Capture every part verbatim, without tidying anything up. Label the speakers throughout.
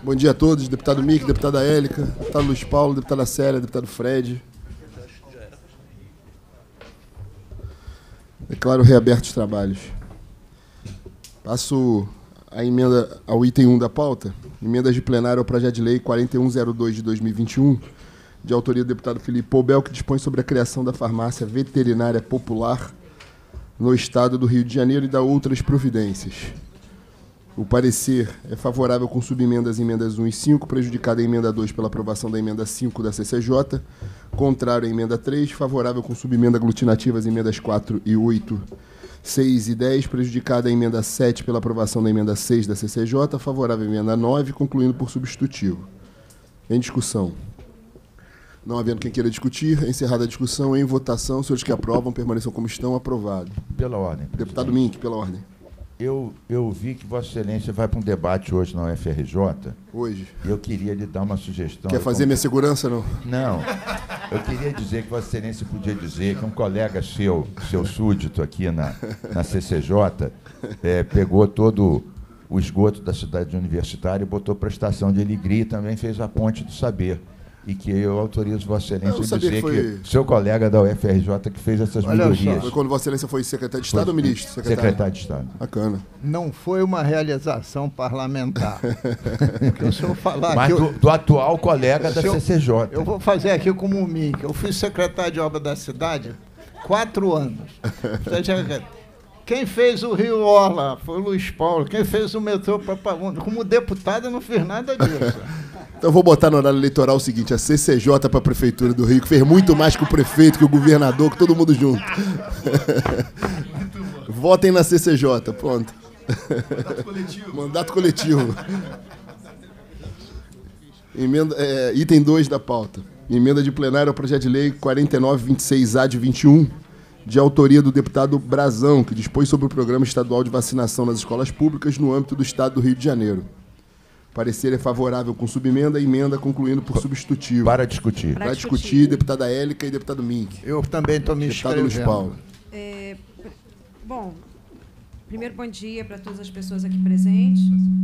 Speaker 1: Bom dia a todos, deputado Mick, deputada Élica, deputado Luiz Paulo, deputada Célia, deputado Fred. Declaro reabertos os trabalhos. Passo a emenda ao item um da pauta, emendas de plenário ao projeto de lei quarenta e um zero dois de dois mil e vinte e um, de autoria do deputado Felipe Poubel, que dispõe sobre a criação da farmácia veterinária popular no estado do Rio de Janeiro e da outras providências. O parecer é favorável com subemendas emendas um e cinco, prejudicada a emenda dois pela aprovação da emenda cinco da C C J, contrário à emenda três, favorável com subemenda aglutinativa às emendas quatro e oito, seis e dez, prejudicada a emenda sete pela aprovação da emenda seis da C C J, favorável à emenda nove, concluindo por substitutivo. Em discussão. Não havendo quem queira discutir, encerrada a discussão, em votação, os senhores que aprovam permaneçam como estão, aprovado.
Speaker 2: Pela ordem.
Speaker 1: Deputado Mink, pela ordem.
Speaker 2: Eu, eu vi que Vossa Excelência vai para um debate hoje na U F R J.
Speaker 1: Hoje.
Speaker 2: E eu queria lhe dar uma sugestão.
Speaker 1: Quer fazer
Speaker 2: como...
Speaker 1: minha segurança, não?
Speaker 2: Não. Eu queria dizer que Vossa Excelência podia dizer que um colega seu, seu súdito aqui na, na C C J, é, pegou todo o esgoto da cidade universitária e botou para a estação de Alegria e também fez a ponte do saber. E que eu autorizo Vossa Excelência a dizer que, foi... que seu colega da U F R J que fez essas
Speaker 1: Olha
Speaker 2: melhorias.
Speaker 1: Foi quando Vossa Excelência foi secretário de Estado
Speaker 2: foi,
Speaker 1: ou ministro?
Speaker 2: Secretário? Secretário de Estado.
Speaker 1: Bacana.
Speaker 3: Não foi uma realização parlamentar. Porque se eu falar
Speaker 2: Mas
Speaker 3: que
Speaker 2: do,
Speaker 3: eu,
Speaker 2: do atual colega da
Speaker 3: eu,
Speaker 2: C C J.
Speaker 3: Eu vou fazer aqui como o Mink. Eu fui secretário de obra da cidade quatro anos. Quem fez o Rio Orla foi o Luiz Paulo. Quem fez o metrô Papaúna. Como deputado, eu não fiz nada disso.
Speaker 1: Então eu vou botar no horário eleitoral o seguinte, a C C J para a Prefeitura do Rio, que fez muito mais que o prefeito, que o governador, que todo mundo junto. Votem na C C J, pronto.
Speaker 4: Mandato coletivo.
Speaker 1: Mandato coletivo. Emenda, é, item dois da pauta. Emenda de plenário ao projeto de lei quarenta e nove vinte e seis A de vinte e um, de autoria do deputado Brazão, que dispõe sobre o Programa Estadual de Vacinação nas Escolas Públicas no âmbito do Estado do Rio de Janeiro. Parecer é favorável com subemenda, emenda concluindo por substitutivo.
Speaker 2: Para discutir.
Speaker 1: Para discutir, discutir, deputada Élica e deputado Mink.
Speaker 3: Eu também estou me
Speaker 1: inscrevendo. Deputado Luiz Paulo.
Speaker 5: É, bom, primeiro bom dia para todas as pessoas aqui presentes.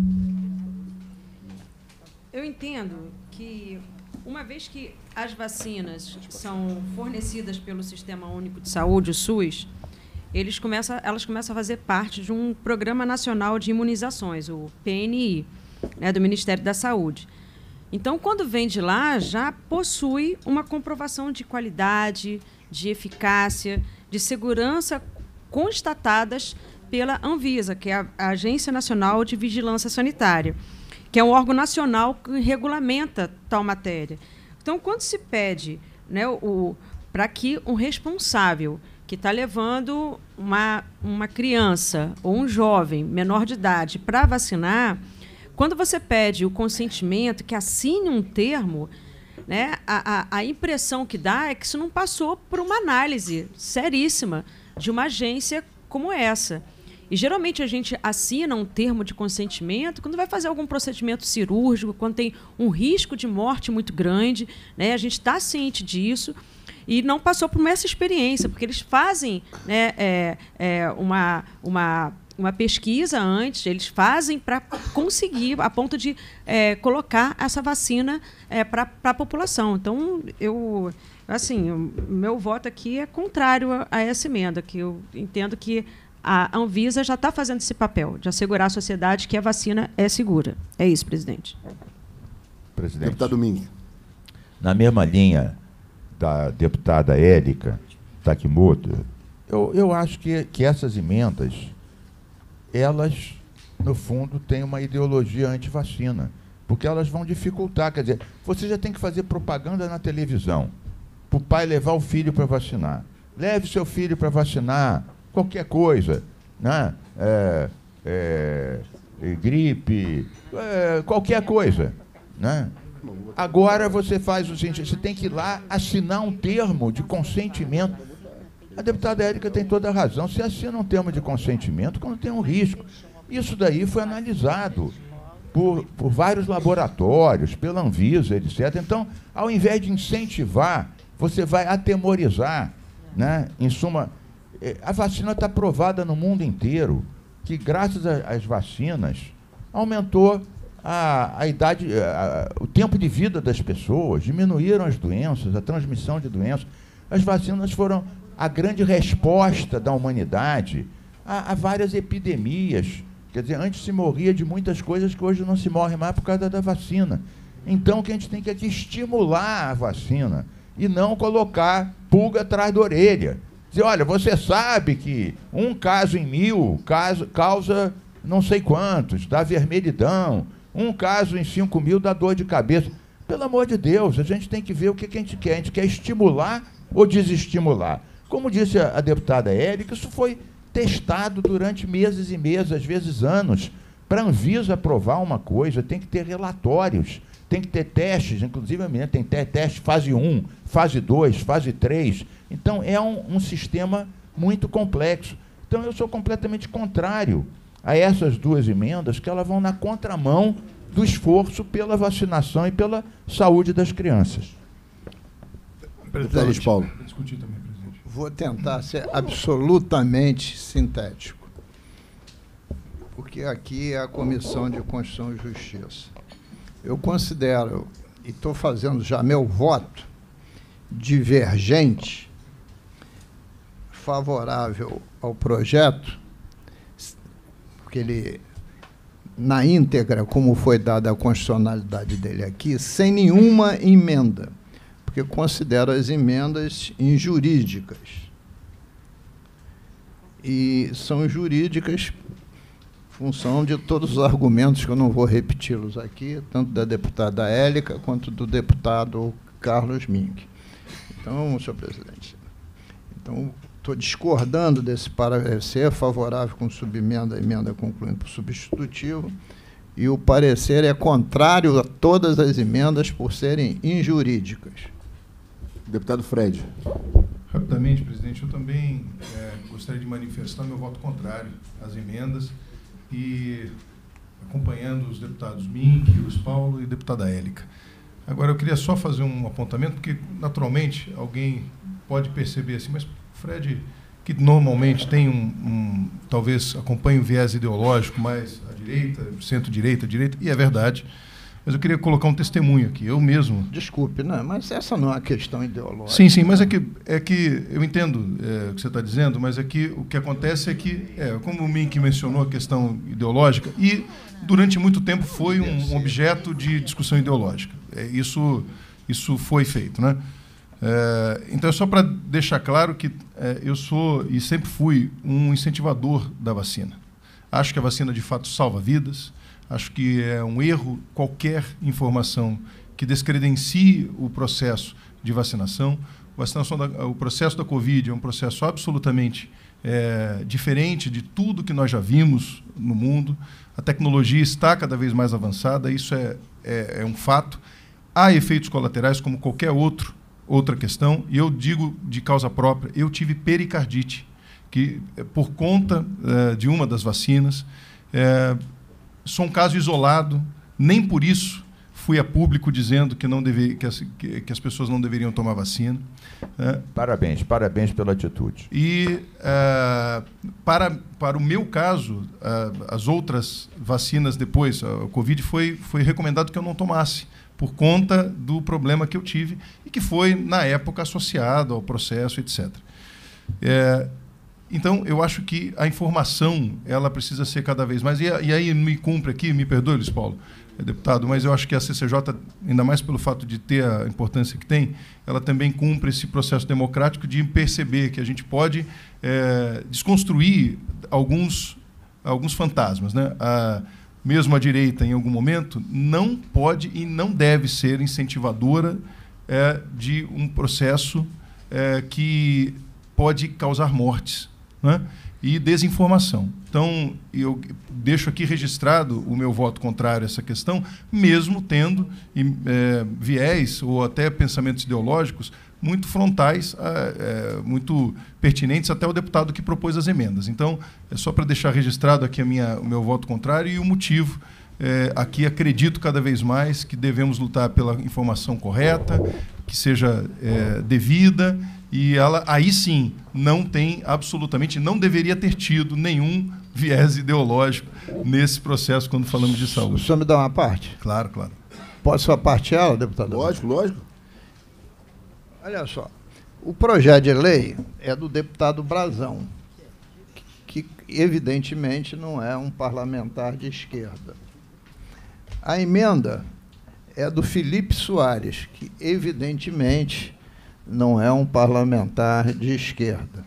Speaker 5: Eu entendo que, uma vez que as vacinas são fornecidas pelo Sistema Único de Saúde, o SUS, eles começam, elas começam a fazer parte de um Programa Nacional de Imunizações, o P N I, né, do Ministério da Saúde. Então, quando vem de lá, já possui uma comprovação de qualidade, de eficácia, de segurança constatadas pela Anvisa, que é a Agência Nacional de Vigilância Sanitária, que é um órgão nacional que regulamenta tal matéria. Então, quando se pede, né, o, para que um responsável que está levando uma, uma criança ou um jovem menor de idade para vacinar, quando você pede o consentimento, que assine um termo, né, a, a, a impressão que dá é que isso não passou por uma análise seríssima de uma agência como essa. E, geralmente, a gente assina um termo de consentimento quando vai fazer algum procedimento cirúrgico, quando tem um risco de morte muito grande, né, a gente está ciente disso, e não passou por essa experiência, porque eles fazem, né, é, é, uma... uma uma pesquisa antes, eles fazem para conseguir, a ponto de é, colocar essa vacina é, para a população. Então, eu, assim, o meu voto aqui é contrário a, a essa emenda, que eu entendo que a Anvisa já está fazendo esse papel, de assegurar à sociedade que a vacina é segura. É isso, presidente.
Speaker 2: Presidente.
Speaker 1: Deputado Mink.
Speaker 2: Na mesma linha da deputada Élica Takimoto, eu, eu acho que, que essas emendas, elas, no fundo, têm uma ideologia anti-vacina, porque elas vão dificultar. Quer dizer, você já tem que fazer propaganda na televisão para o pai levar o filho para vacinar. Leve seu filho para vacinar, qualquer coisa, né? É, é, é, gripe, é, qualquer coisa, né? Agora você faz o seguinte, você tem que ir lá assinar um termo de consentimento. A deputada Élica tem toda a razão. Se assina um termo de consentimento, quando tem um risco. Isso daí foi analisado por, por vários laboratórios, pela Anvisa, etcétera. Então, ao invés de incentivar, você vai atemorizar, né? Em suma, a vacina está provada no mundo inteiro, que graças às vacinas aumentou a, a idade, a, o tempo de vida das pessoas, diminuíram as doenças, a transmissão de doenças. As vacinas foram a grande resposta da humanidade a, a várias epidemias. Quer dizer, antes se morria de muitas coisas que hoje não se morre mais por causa da vacina. Então, o que a gente tem que é que estimular a vacina e não colocar pulga atrás da orelha. Dizer, olha, você sabe que um caso em mil caso, causa não sei quantos, dá vermelhidão, um caso em cinco mil dá dor de cabeça. Pelo amor de Deus, a gente tem que ver o que, que a gente quer. A gente quer estimular ou desestimular. Como disse a, a deputada Érica, isso foi testado durante meses e meses, às vezes anos. Para a Anvisa aprovar uma coisa, tem que ter relatórios, tem que ter testes, inclusive tem que ter teste fase um, fase dois, fase três. Então, é um, um sistema muito complexo. Então, eu sou completamente contrário a essas duas emendas, que elas vão na contramão do esforço pela vacinação e pela saúde das crianças.
Speaker 1: Presidente, Paulo.
Speaker 4: Discutir também, presidente.
Speaker 3: Vou tentar ser absolutamente sintético, porque aqui é a Comissão de Constituição e Justiça. Eu considero, e estou fazendo já meu voto, divergente, favorável ao projeto, porque ele, na íntegra, como foi dada a constitucionalidade dele aqui, sem nenhuma emenda, porque considero as emendas injurídicas. E são jurídicas em função de todos os argumentos, que eu não vou repeti-los aqui, tanto da deputada Élica quanto do deputado Carlos Mink. Então, senhor presidente, então, estou discordando desse parecer, favorável com subemenda, emenda concluindo por substitutivo, e o parecer é contrário a todas as emendas por serem injurídicas.
Speaker 1: Deputado Fred.
Speaker 4: Rapidamente, presidente, eu também é, gostaria de manifestar meu voto contrário às emendas e acompanhando os deputados Mink, Luiz Paulo e a deputada Élica. Agora, eu queria só fazer um apontamento, porque, naturalmente, alguém pode perceber assim, mas Fred, que normalmente tem um, um talvez acompanhe um viés ideológico mais à direita, centro-direita, direita, e é verdade, mas eu queria colocar um testemunho aqui, eu mesmo...
Speaker 3: Desculpe, não, mas essa não é uma questão ideológica.
Speaker 4: Sim, sim, mas é que, é que eu entendo é, o que você está dizendo, mas é que o que acontece é que, é, como o Mink mencionou a questão ideológica, e durante muito tempo foi um, um objeto de discussão ideológica. É, isso, isso foi feito, né? É, então, é só para deixar claro que é, eu sou e sempre fui um incentivador da vacina. Acho que a vacina, de fato, salva vidas. Acho que é um erro qualquer informação que descredencie o processo de vacinação. vacinação da, o processo da Covid é um processo absolutamente é, diferente de tudo que nós já vimos no mundo. A tecnologia está cada vez mais avançada, isso é, é, é um fato. Há efeitos colaterais como qualquer outro, outra questão, e eu digo de causa própria, eu tive pericardite, que por conta é, de uma das vacinas, é, sou um caso isolado, nem por isso fui a público dizendo que, não deve, que, as, que, que as pessoas não deveriam tomar vacina. É.
Speaker 2: Parabéns, parabéns pela atitude.
Speaker 4: E, uh, para, para o meu caso, uh, as outras vacinas depois, a Covid, foi, foi recomendado que eu não tomasse, por conta do problema que eu tive e que foi, na época, associado ao processo, etcétera. É, Então, eu acho que a informação ela precisa ser cada vez mais. E, e aí me cumpre aqui, me perdoe, Luiz Paulo, deputado, mas eu acho que a C C J, ainda mais pelo fato de ter a importância que tem, ela também cumpre esse processo democrático de perceber que a gente pode é, desconstruir alguns, alguns fantasmas, né? A, mesmo a direita, em algum momento, não pode e não deve ser incentivadora é, de um processo é, que pode causar mortes, né? E desinformação. Então, eu deixo aqui registrado o meu voto contrário a essa questão, mesmo tendo é, viés ou até pensamentos ideológicos muito frontais, é, muito pertinentes até o deputado que propôs as emendas. Então, é só para deixar registrado aqui a minha, o meu voto contrário e o motivo. É, aqui acredito cada vez mais que devemos lutar pela informação correta, que seja é, devida, e ela, aí sim, não tem absolutamente, não deveria ter tido nenhum viés ideológico nesse processo quando falamos de
Speaker 3: O
Speaker 4: saúde.
Speaker 3: senhor me dá uma parte?
Speaker 4: Claro, claro.
Speaker 3: Posso parteá-la, deputado?
Speaker 1: Lógico, lógico.
Speaker 3: Olha só, o projeto de lei é do deputado Brazão, que evidentemente não é um parlamentar de esquerda. A emenda é do Felipe Soares, que evidentemente não é um parlamentar de esquerda.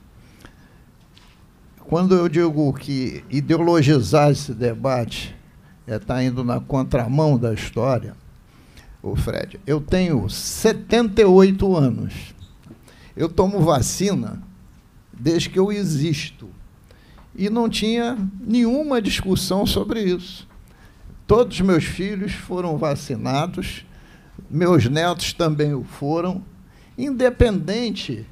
Speaker 3: Quando eu digo que ideologizar esse debate é estar indo na contramão da história, ô Fred, eu tenho setenta e oito anos. Eu tomo vacina desde que eu existo. E não tinha nenhuma discussão sobre isso. Todos os meus filhos foram vacinados, meus netos também o foram, independente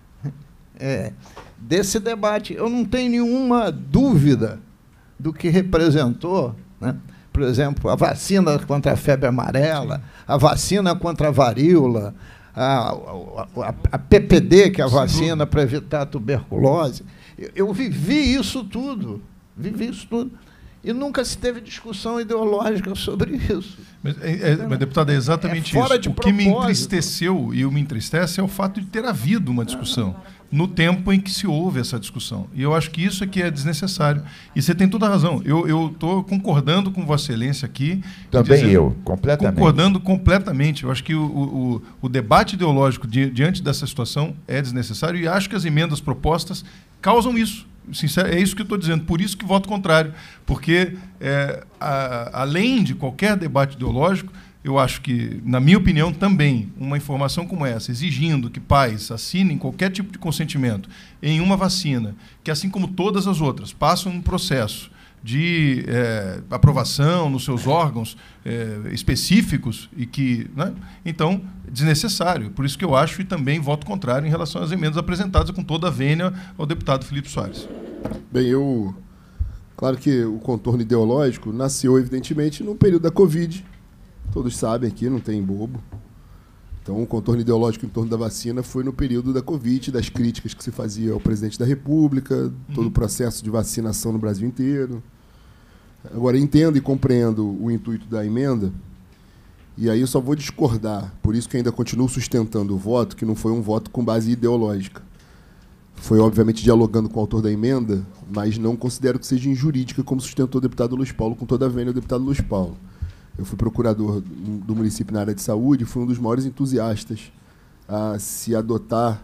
Speaker 3: é, desse debate. Eu não tenho nenhuma dúvida do que representou, né? Por exemplo, a vacina contra a febre amarela, a vacina contra a varíola, a, a, a P P D, que é a vacina para evitar a tuberculose. Eu, eu vivi isso tudo, vivi isso tudo. E nunca se teve discussão ideológica sobre isso.
Speaker 4: Mas, é, é, mas deputado, é exatamente
Speaker 3: É fora
Speaker 4: isso.
Speaker 3: de
Speaker 4: O que me
Speaker 3: propósito.
Speaker 4: entristeceu e me entristece é o fato de ter havido uma discussão no tempo em que se houve essa discussão. E eu acho que isso é que é desnecessário. E você tem toda a razão. Eu estou concordando com Vossa Excelência aqui.
Speaker 2: Também
Speaker 4: dizendo,
Speaker 2: eu, completamente.
Speaker 4: Concordando completamente. Eu acho que o, o, o debate ideológico di, diante dessa situação é desnecessário e acho que as emendas propostas causam isso. Sincero, é isso que eu estou dizendo, por isso que voto contrário, porque, é, a, além de qualquer debate ideológico, eu acho que, na minha opinião, também, uma informação como essa, exigindo que pais assinem qualquer tipo de consentimento em uma vacina, que, assim como todas as outras, passam um processo de é, aprovação nos seus órgãos é, específicos e que, né? Então, desnecessário. Por isso que eu acho e também voto contrário em relação às emendas apresentadas com toda a vênia ao deputado Felipe Soares.
Speaker 1: Bem, eu... Claro que o contorno ideológico nasceu, evidentemente, no período da Covid. Todos sabem aqui, não tem bobo. Então, o contorno ideológico em torno da vacina foi no período da Covid, das críticas que se fazia ao presidente da República, todo o processo de vacinação no Brasil inteiro. Agora, entendo e compreendo o intuito da emenda, e aí eu só vou discordar, por isso que ainda continuo sustentando o voto, que não foi um voto com base ideológica. Foi, obviamente, dialogando com o autor da emenda, mas não considero que seja injurídica, como sustentou o deputado Luiz Paulo, com toda a vênia do deputado Luiz Paulo. Eu fui procurador do município na área de saúde e fui um dos maiores entusiastas a se adotar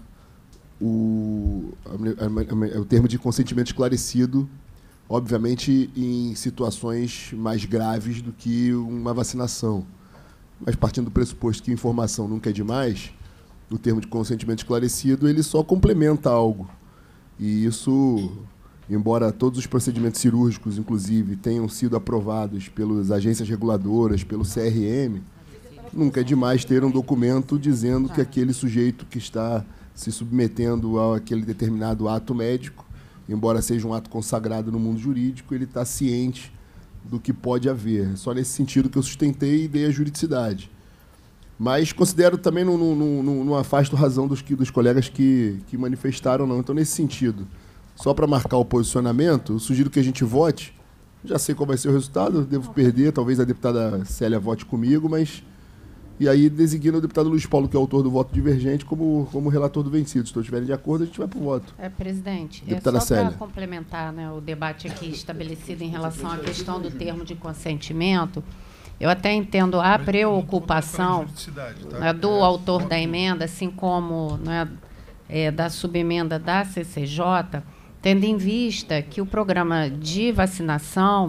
Speaker 1: o, a, a, a, o termo de consentimento esclarecido, obviamente em situações mais graves do que uma vacinação. Mas partindo do pressuposto que informação nunca é demais, o termo de consentimento esclarecido ele só complementa algo. E isso... Embora todos os procedimentos cirúrgicos, inclusive, tenham sido aprovados pelas agências reguladoras, pelo C R M, nunca é demais ter um documento dizendo que aquele sujeito que está se submetendo àquele determinado ato médico, embora seja um ato consagrado no mundo jurídico, ele está ciente do que pode haver. É só nesse sentido que eu sustentei e dei a juridicidade. Mas considero também, não, não, não, não afasto razão dos, dos colegas que, que manifestaram, não. Então, nesse sentido... Só para marcar o posicionamento, eu sugiro que a gente vote. Já sei qual vai ser o resultado, devo perder, talvez a deputada Célia vote comigo, mas... E aí designa o deputado Luiz Paulo, que é o autor do voto divergente, como, como relator do vencido. Se todos estiverem de acordo, a gente vai para o voto.
Speaker 6: É, presidente,
Speaker 1: deputada
Speaker 6: é só
Speaker 1: Célia.
Speaker 6: para complementar, né, o debate aqui estabelecido em relação à questão do termo de consentimento, eu até entendo a preocupação né, do autor da emenda, assim como né, é, da subemenda da C C J, tendo em vista que o programa de vacinação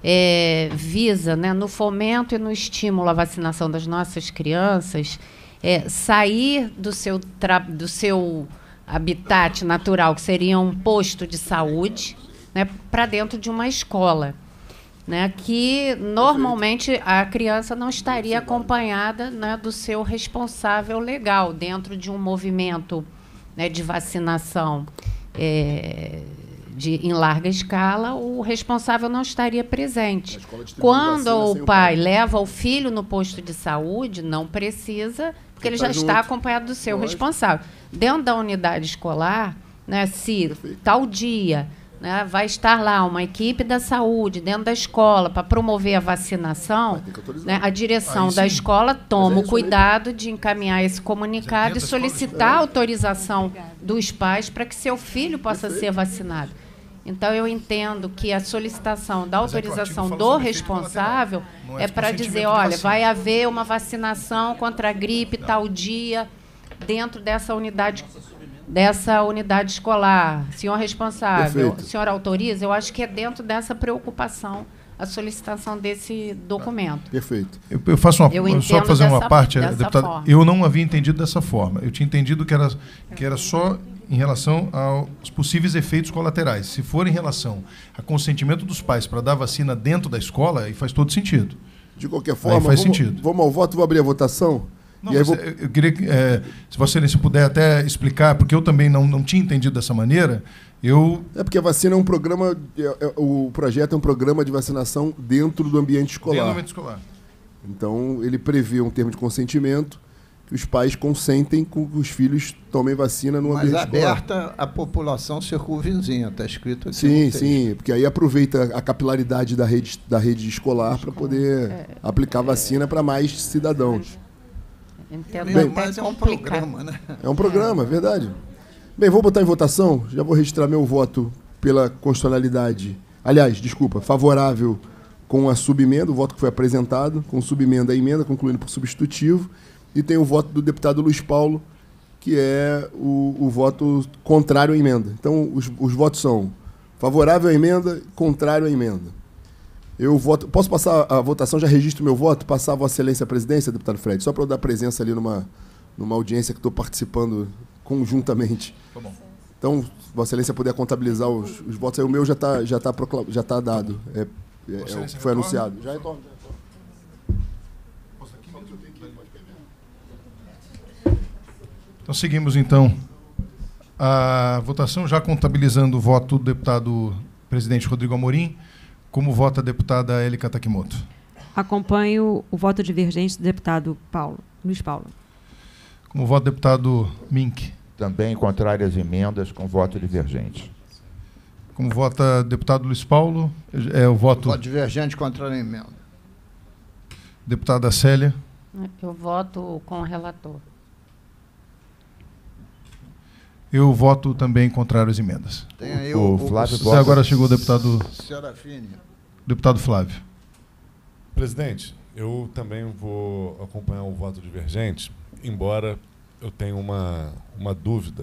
Speaker 6: é, visa, né, no fomento e no estímulo à vacinação das nossas crianças, é, sair do seu, tra do seu habitat natural, que seria um posto de saúde, né, para dentro de uma escola, né, que normalmente a criança não estaria acompanhada né, do seu responsável legal dentro de um movimento né, de vacinação. É, de, em larga escala, o responsável não estaria presente. Quando o pai, o pai leva o filho no posto de saúde, não precisa, porque ele, ele já tá está junto. acompanhado do seu Lógico. responsável. Dentro da unidade escolar, né, se Perfeito. tal dia né, vai estar lá uma equipe da saúde dentro da escola para promover a vacinação, né, a direção da escola toma o cuidado de encaminhar esse comunicado e solicitar a autorização dos pais para que seu filho possa ser vacinado. Então, eu entendo que a solicitação da autorização do responsável é para dizer, olha, vai haver uma vacinação contra a gripe tal dia dentro dessa unidade, dessa unidade escolar. Senhor responsável, o senhor autoriza? Eu acho que é dentro dessa preocupação a solicitação desse documento.
Speaker 1: Perfeito.
Speaker 4: Eu, eu faço uma,
Speaker 6: eu
Speaker 4: só fazer
Speaker 6: dessa,
Speaker 4: uma parte, deputado.
Speaker 6: Forma.
Speaker 4: Eu não havia entendido dessa forma. Eu tinha entendido que era, que era só em relação aos possíveis efeitos colaterais. Se for em relação a consentimento dos pais para dar vacina dentro da escola, aí faz todo sentido.
Speaker 1: De qualquer forma,
Speaker 4: aí faz
Speaker 1: vamos,
Speaker 4: sentido.
Speaker 1: vamos ao voto, vou abrir a votação.
Speaker 4: Não,
Speaker 1: e aí
Speaker 4: mas
Speaker 1: vou...
Speaker 4: Eu queria que, é, se Vossa Excelência puder até explicar, porque eu também não, não tinha entendido dessa maneira, eu...
Speaker 1: É porque a vacina é um programa, é, é, o projeto é um programa de vacinação dentro do ambiente escolar.
Speaker 4: Dentro do ambiente escolar.
Speaker 1: Então, ele prevê um termo de consentimento que os pais consentem com que os filhos tomem vacina no
Speaker 3: Mas
Speaker 1: ambiente escolar.
Speaker 3: Mas aberta à população circunvizinha, está escrito aqui.
Speaker 1: Sim, sim, porque aí aproveita a capilaridade da rede, da rede escolar para poder é, aplicar vacina para mais cidadãos.
Speaker 6: Entendo.
Speaker 3: Bem, mas é um programa, né?
Speaker 1: É um programa, é verdade. Bem, vou botar em votação, já vou registrar meu voto pela constitucionalidade. Aliás, desculpa, favorável com a subemenda, o voto que foi apresentado, com subemenda a emenda, concluindo por substitutivo. E tem o voto do deputado Luiz Paulo, que é o, o voto contrário à emenda. Então, os, os votos são favorável à emenda, contrário à emenda. Eu voto. Posso passar a votação, já registro meu voto, passar a Vossa Excelência a presidência, deputado Fred, só para eu dar presença ali numa, numa audiência que estou participando conjuntamente. Tá bom. Então, se Vossa Excelência puder contabilizar os, os votos, aí o meu já está já tá proclam... já tá dado. É, é, é, foi anunciado. Já retorno.
Speaker 4: Então, seguimos, então, a votação, já contabilizando o voto do deputado presidente Rodrigo Amorim, como vota a deputada Élica Takimoto.
Speaker 5: Acompanho o voto divergente do deputado Paulo, Luiz Paulo.
Speaker 4: Como voto do deputado Mink.
Speaker 2: Também contrário às emendas, com voto divergente.
Speaker 4: Como vota deputado Luiz Paulo, é o voto...
Speaker 3: Voto divergente contra a emenda.
Speaker 4: Deputada Célia.
Speaker 6: Eu voto com o relator.
Speaker 4: Eu voto também contrário às emendas.
Speaker 3: Tem aí
Speaker 2: o,
Speaker 3: o,
Speaker 2: o Flávio
Speaker 3: o,
Speaker 2: vota.
Speaker 4: Agora chegou o deputado...
Speaker 3: Serafini.
Speaker 4: Deputado Flávio.
Speaker 7: Presidente, eu também vou acompanhar o voto divergente, embora eu tenha uma, uma dúvida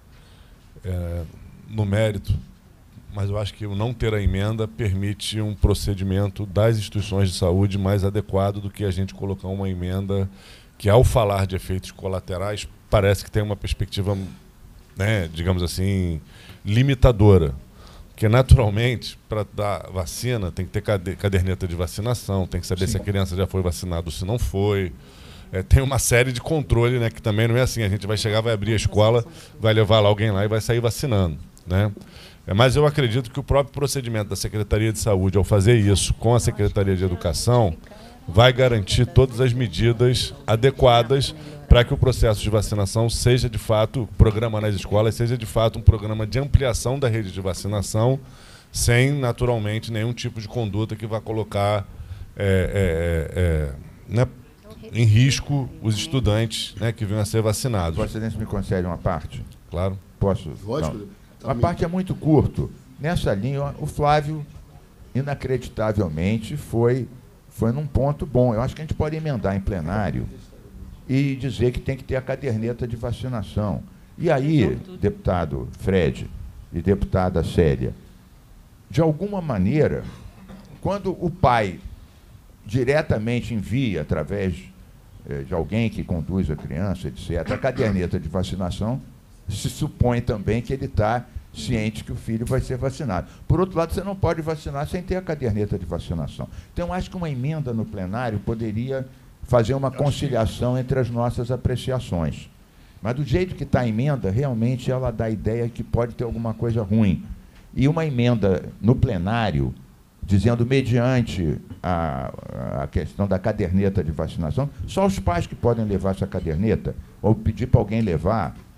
Speaker 7: é, no mérito, mas eu acho que o não ter a emenda permite um procedimento das instituições de saúde mais adequado do que a gente colocar uma emenda que, ao falar de efeitos colaterais, parece que tem uma perspectiva, né, digamos assim, limitadora. Porque, naturalmente, para dar vacina, tem que ter caderneta de vacinação, tem que saber Sim. se a criança já foi vacinada ou se não foi. É, tem uma série de controle, né, que também não é assim. A gente vai chegar, vai abrir a escola, vai levar lá alguém lá e vai sair vacinando, né? É, mas eu acredito que o próprio procedimento da Secretaria de Saúde, ao fazer isso com a Secretaria de Educação, vai garantir todas as medidas adequadas para que o processo de vacinação seja, de fato, o programa nas escolas, seja, de fato, um programa de ampliação da rede de vacinação, sem, naturalmente, nenhum tipo de conduta que vá colocar é, é, é, né, em risco os estudantes, né, que venham a ser vacinados.
Speaker 2: Vossa Excelência me concede uma parte?
Speaker 7: Claro.
Speaker 2: Posso?
Speaker 1: Lógico.
Speaker 2: A parte é muito curto. Nessa linha, o Flávio, inacreditavelmente, foi, foi num ponto bom. Eu acho que a gente pode emendar em plenário e dizer que tem que ter a caderneta de vacinação. E aí, deputado Fred e deputada Célia, de alguma maneira, quando o pai diretamente envia, através eh, de alguém que conduz a criança, etcétera, a caderneta de vacinação, se supõe também que ele está ciente que o filho vai ser vacinado. Por outro lado, você não pode vacinar sem ter a caderneta de vacinação. Então, acho que uma emenda no plenário poderia fazer uma conciliação entre as nossas apreciações. Mas do jeito que está a emenda, realmente ela dá a ideia que pode ter alguma coisa ruim. E uma emenda no plenário, dizendo mediante a, a questão da caderneta de vacinação, só os pais que podem levar essa caderneta, ou pedir para alguém levar,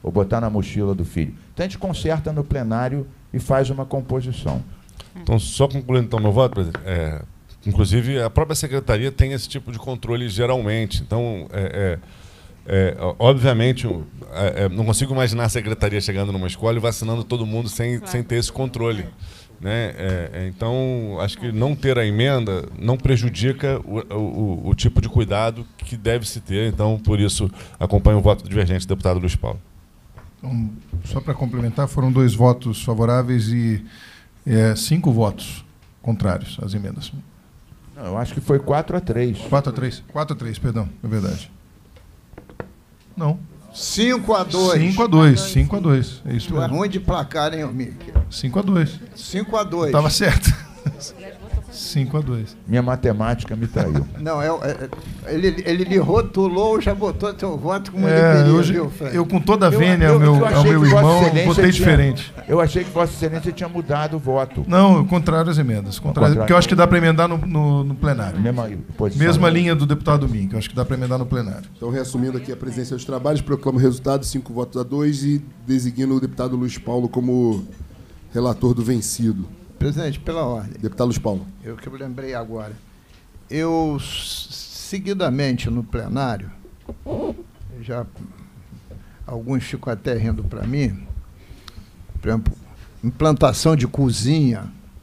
Speaker 2: ou botar na mochila do filho. Então a gente conserta no plenário e faz uma composição.
Speaker 7: Então, só concluindo então meu voto, presidente, é, inclusive a própria secretaria tem esse tipo de controle geralmente. Então, é, é, é, obviamente, é, é, não consigo imaginar a secretaria chegando numa escola e vacinando todo mundo sem, claro. sem ter esse controle. Né? É, é, então, acho que não ter a emenda não prejudica o, o, o tipo de cuidado que deve se ter. Então, por isso, acompanho o voto divergente do deputado Luiz Paulo.
Speaker 4: Então, só para complementar, foram dois votos favoráveis e é, cinco votos contrários às emendas.
Speaker 2: Não, eu acho que foi quatro a três.
Speaker 4: quatro a três. quatro a três, perdão, é verdade. Não.
Speaker 3: cinco a dois.
Speaker 4: cinco a dois. cinco a dois. É isso
Speaker 3: mesmo. É
Speaker 4: mesmo.
Speaker 3: ruim de placar, hein, Mickey?
Speaker 4: cinco a dois.
Speaker 3: cinco a dois.
Speaker 4: Estava certo. cinco a dois.
Speaker 2: Minha matemática me traiu.
Speaker 3: Não, é, é, ele, ele lhe rotulou, já botou teu voto como
Speaker 4: é,
Speaker 3: ele queria,
Speaker 4: hoje,
Speaker 3: viu, Fred?
Speaker 4: Eu, com toda a vênia ao meu, ao meu irmão, votei diferente.
Speaker 2: Eu achei que Vossa Excelência tinha mudado o voto.
Speaker 4: Não, contrário às emendas. Contrário, porque eu acho que dá para emendar no, no, no plenário.
Speaker 2: Mesma,
Speaker 4: Mesma linha do deputado Mink, eu acho que dá para emendar no plenário.
Speaker 1: Então, reassumindo aqui a presidência dos trabalhos, proclamo o resultado, cinco votos a dois, e designo o deputado Luiz Paulo como relator do vencido.
Speaker 3: Presidente, pela ordem.
Speaker 1: Deputado Luiz Paulo.
Speaker 3: Eu que eu lembrei agora. Eu, seguidamente no plenário, já alguns ficam até rindo para mim, por exemplo, implantação de cozinha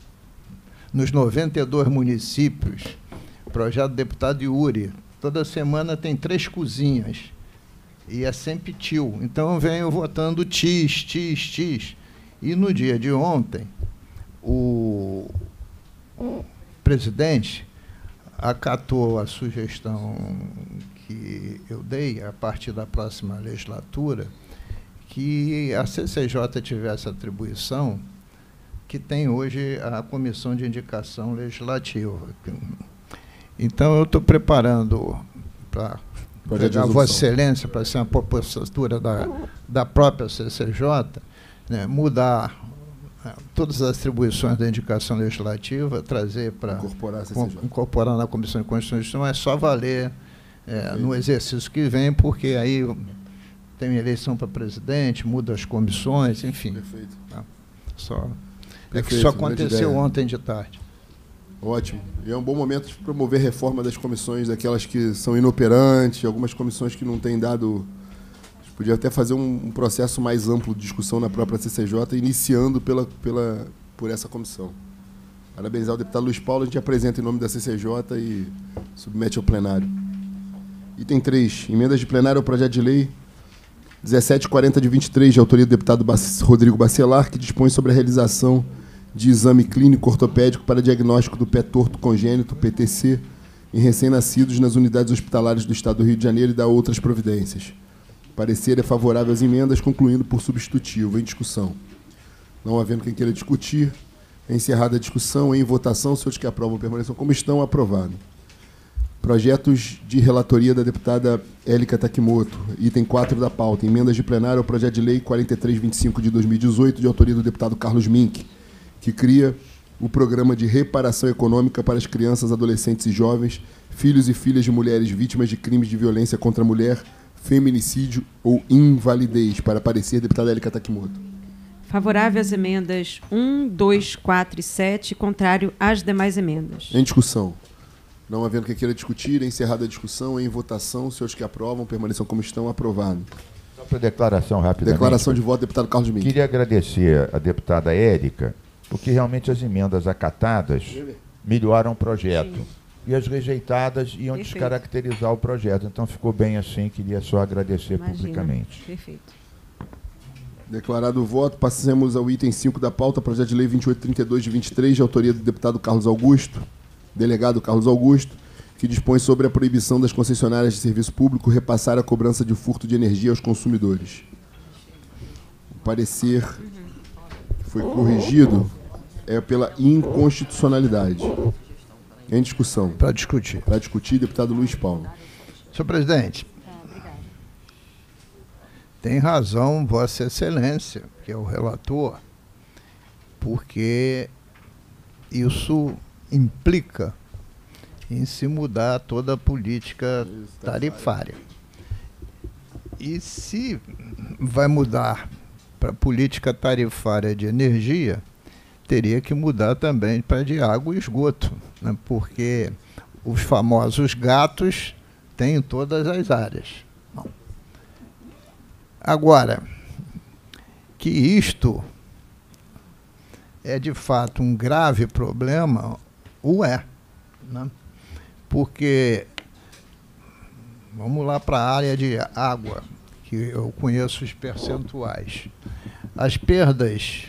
Speaker 3: nos noventa e dois municípios, projeto do deputado Yuri. Toda semana tem três cozinhas e é sempre tio. Então eu venho votando tis, tis, tis. E no dia de ontem, o presidente acatou a sugestão que eu dei a partir da próxima legislatura, que a C C J tivesse atribuição que tem hoje a Comissão de Indicação Legislativa. Então, eu estou preparando para a Vossa Excelência, para ser uma propositura da, da própria C C J, né, mudar todas as atribuições da indicação legislativa, trazer para
Speaker 1: incorporar,
Speaker 3: com, incorporar na Comissão de Constituição, é só valer é, no exercício que vem, porque aí tem eleição para presidente, muda as comissões, enfim.
Speaker 1: Perfeito.
Speaker 3: Tá? Só,
Speaker 1: Perfeito,
Speaker 3: é que isso aconteceu ontem de tarde.
Speaker 1: Ótimo. E é um bom momento de promover reforma das comissões, daquelas que são inoperantes, algumas comissões que não têm dado... Podia até fazer um, um processo mais amplo de discussão na própria C C J, iniciando pela, pela, por essa comissão. Parabenizar o deputado Luiz Paulo, a gente apresenta em nome da C C J e submete ao plenário. Item três, emendas de plenário ao projeto de lei dezessete quarenta de vinte e três, de autoria do deputado Rodrigo Bacelar, que dispõe sobre a realização de exame clínico ortopédico para diagnóstico do pé torto congênito, P T C, em recém-nascidos nas unidades hospitalares do Estado do Rio de Janeiro e da outras providências. Parecer é favorável às emendas, concluindo por substitutivo. Em discussão. Não havendo quem queira discutir, é encerrada a discussão. Em votação, os senhores que aprovam permaneçam como estão, aprovado. Projetos de relatoria da deputada Élica Takimoto. Item quatro da pauta. Emendas de plenário ao projeto de lei quarenta e três vinte e cinco de dois mil e dezoito, de autoria do deputado Carlos Mink, que cria o programa de reparação econômica para as crianças, adolescentes e jovens, filhos e filhas de mulheres vítimas de crimes de violência contra a mulher, feminicídio ou invalidez. Para parecer, deputada Élica Takimoto.
Speaker 5: Favorável às emendas um, dois, quatro e sete, contrário às demais emendas.
Speaker 1: Em discussão. Não havendo quem queira discutir, é encerrada a discussão. Em votação, os senhores que aprovam permaneçam como estão, aprovado.
Speaker 2: Só para declaração rápida.
Speaker 1: Declaração de voto, deputado Carlos Mink.
Speaker 2: Queria agradecer a deputada Élica, porque realmente as emendas acatadas melhoram o projeto. Sim. E as rejeitadas iam Perfeito. descaracterizar o projeto. Então ficou bem assim, queria só agradecer Imagina. publicamente.
Speaker 5: Perfeito.
Speaker 1: Declarado o voto, passemos ao item cinco da pauta, projeto de lei vinte e oito trinta e dois de vinte e três, de autoria do deputado Carlos Augusto, delegado Carlos Augusto, que dispõe sobre a proibição das concessionárias de serviço público repassar a cobrança de furto de energia aos consumidores. O parecer que foi corrigido é pela inconstitucionalidade. Em discussão.
Speaker 3: Para discutir.
Speaker 1: Para discutir, deputado Luiz Paulo.
Speaker 3: Senhor presidente, tem razão Vossa Excelência, que é o relator, porque isso implica em se mudar toda a política tarifária. E se vai mudar para a política tarifária de energia, teria que mudar também para de água e esgoto, né? Porque os famosos gatos têm em todas as áreas. Bom, agora, que isto é de fato um grave problema, o é, né? Porque, vamos lá para a área de água, que eu conheço os percentuais. As perdas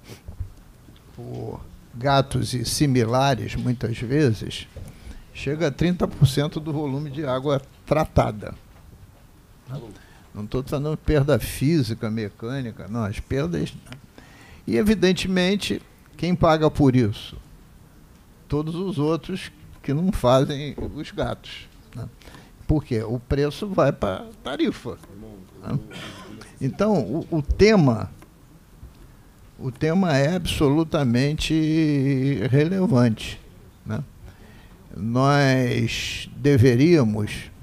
Speaker 3: por gatos e similares, muitas vezes, chega a trinta por cento do volume de água tratada. Não estou falando de perda física, mecânica, não, as perdas... E, evidentemente, quem paga por isso? Todos os outros que não fazem os gatos, né? Porque o preço vai para a tarifa, né? Então, o, o tema... O tema é absolutamente relevante, né? Nós deveríamos,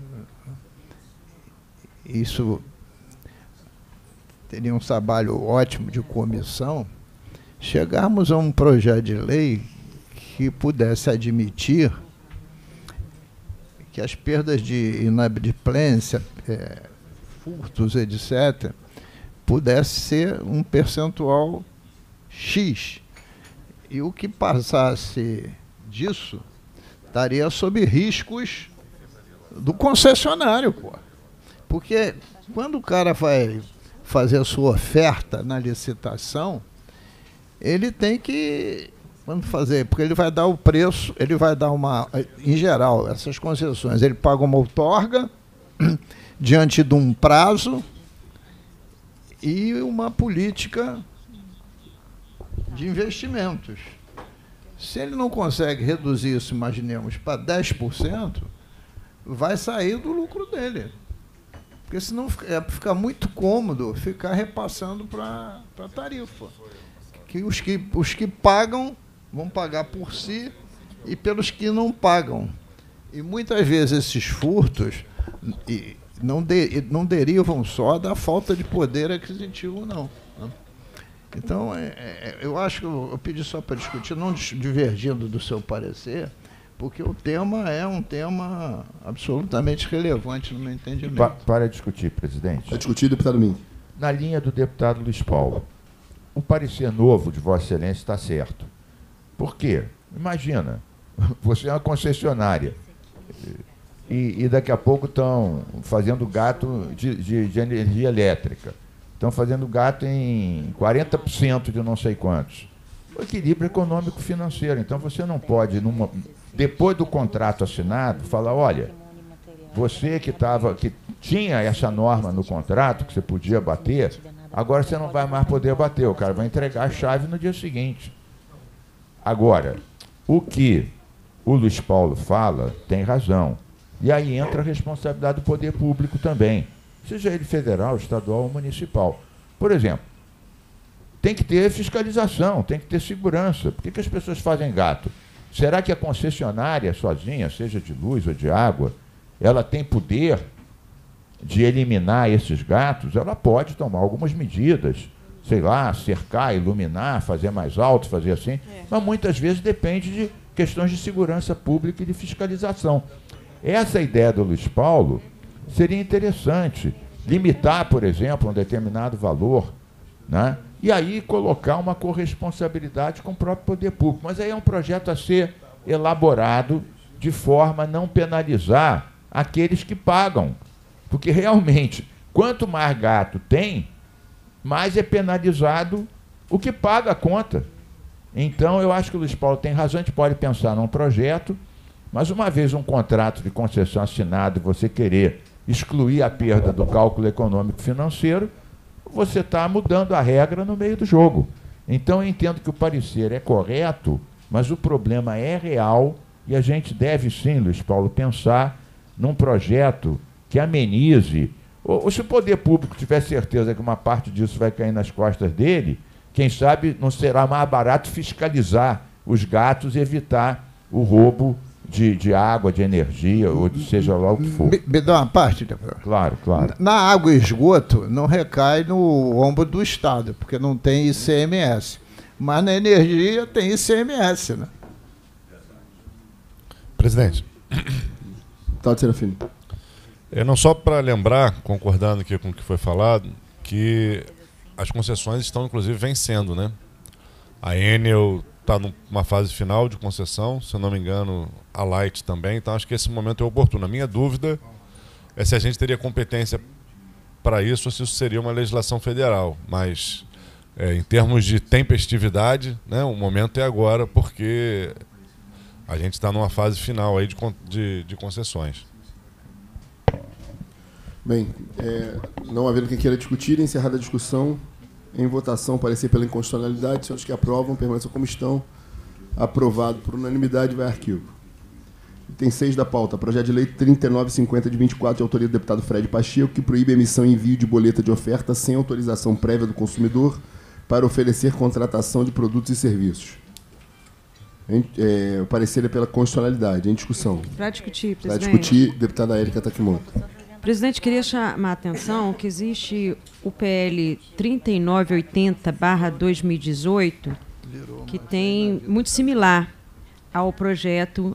Speaker 3: isso teria um trabalho ótimo de comissão, chegarmos a um projeto de lei que pudesse admitir que as perdas de inadimplência, é, furtos, etcétera, pudesse ser um percentual X. E o que passasse disso estaria sob riscos do concessionário, pô. Porque quando o cara vai fazer a sua oferta na licitação, ele tem que, quando fazer, porque ele vai dar o preço, ele vai dar uma, em geral, essas concessões, ele paga uma outorga diante de um prazo e uma política de investimentos. Se ele não consegue reduzir isso, imaginemos, para dez por cento, vai sair do lucro dele. Porque senão é, fica muito cômodo ficar repassando para a tarifa. Que os, que os que pagam vão pagar por si e pelos que não pagam. E muitas vezes esses furtos e não, de, não derivam só da falta de poder aquisitivo, não. Então, é, é, eu acho que eu, eu pedi só para discutir, não divergindo do seu parecer, porque o tema é um tema absolutamente relevante no meu entendimento.
Speaker 2: Pa, para discutir, presidente.
Speaker 1: Para discutir, deputado Minho.
Speaker 2: Na linha do deputado Luiz Paulo, o parecer novo de Vossa Excelência está certo. Por quê? Imagina, você é uma concessionária e, e daqui a pouco estão fazendo gato de, de, de energia elétrica. Estão fazendo gato em quarenta por cento de não sei quantos. O equilíbrio econômico financeiro. Então você não pode, numa, depois do contrato assinado, falar, olha, você que, tava, que tinha essa norma no contrato, que você podia bater, agora você não vai mais poder bater, o cara vai entregar a chave no dia seguinte. Agora, o que o Luiz Paulo fala tem razão. E aí entra a responsabilidade do poder público também, seja ele federal, estadual ou municipal. Por exemplo, tem que ter fiscalização, tem que ter segurança. Por que, que as pessoas fazem gato? Será que a concessionária sozinha, seja de luz ou de água, ela tem poder de eliminar esses gatos? Ela pode tomar algumas medidas, sei lá, cercar, iluminar, fazer mais alto, fazer assim, é. Mas muitas vezes depende de questões de segurança pública e de fiscalização. Essa ideia do Luiz Paulo seria interessante, limitar, por exemplo, um determinado valor, né? E aí colocar uma corresponsabilidade com o próprio poder público. Mas aí é um projeto a ser elaborado de forma a não penalizar aqueles que pagam. Porque realmente, quanto mais gato tem, mais é penalizado o que paga a conta. Então, eu acho que o Luiz Paulo tem razão, a gente pode pensar num projeto, mas uma vez um contrato de concessão assinado e você querer excluir a perda do cálculo econômico financeiro, você está mudando a regra no meio do jogo. Então, eu entendo que o parecer é correto, mas o problema é real e a gente deve sim, Luiz Paulo, pensar num projeto que amenize, ou, ou se o poder público tiver certeza que uma parte disso vai cair nas costas dele, quem sabe não será mais barato fiscalizar os gatos e evitar o roubo de, de água, de energia, ou de seja lá o que for.
Speaker 3: Me, me dá uma parte, deputado.
Speaker 2: Claro, claro.
Speaker 3: Na água e esgoto, não recai no ombro do Estado, porque não tem I C M S. Mas na energia tem I C M S, né?
Speaker 7: Presidente.
Speaker 1: Deputado Serafini.
Speaker 7: É, não só para lembrar, concordando aqui com o que foi falado, que as concessões estão, inclusive, vencendo, né? A Enel está numa fase final de concessão, se eu não me engano, a Light também, então acho que esse momento é oportuno. A minha dúvida é se a gente teria competência para isso ou se isso seria uma legislação federal, mas é, em termos de tempestividade, né, o momento é agora, porque a gente está numa fase final aí de, de, de concessões.
Speaker 1: Bem, é, não havendo quem queira discutir, encerrada a discussão, em votação, parecer pela inconstitucionalidade, senhores que aprovam, permaneçam como estão. Aprovado por unanimidade, vai arquivo. Item seis da pauta, projeto de lei trinta e nove cinquenta de vinte e quatro, de autoria do deputado Fred Pacheco, que proíbe a emissão e envio de boleta de oferta sem autorização prévia do consumidor para oferecer contratação de produtos e serviços. Em, é, o parecer é pela constitucionalidade. Em discussão.
Speaker 5: Para discutir,
Speaker 1: Para
Speaker 5: presidente.
Speaker 1: discutir, deputada Érica Takimoto.
Speaker 5: Presidente, queria chamar a atenção que existe o P L trinta e nove oitenta barra dois mil e dezoito, que tem muito similar ao projeto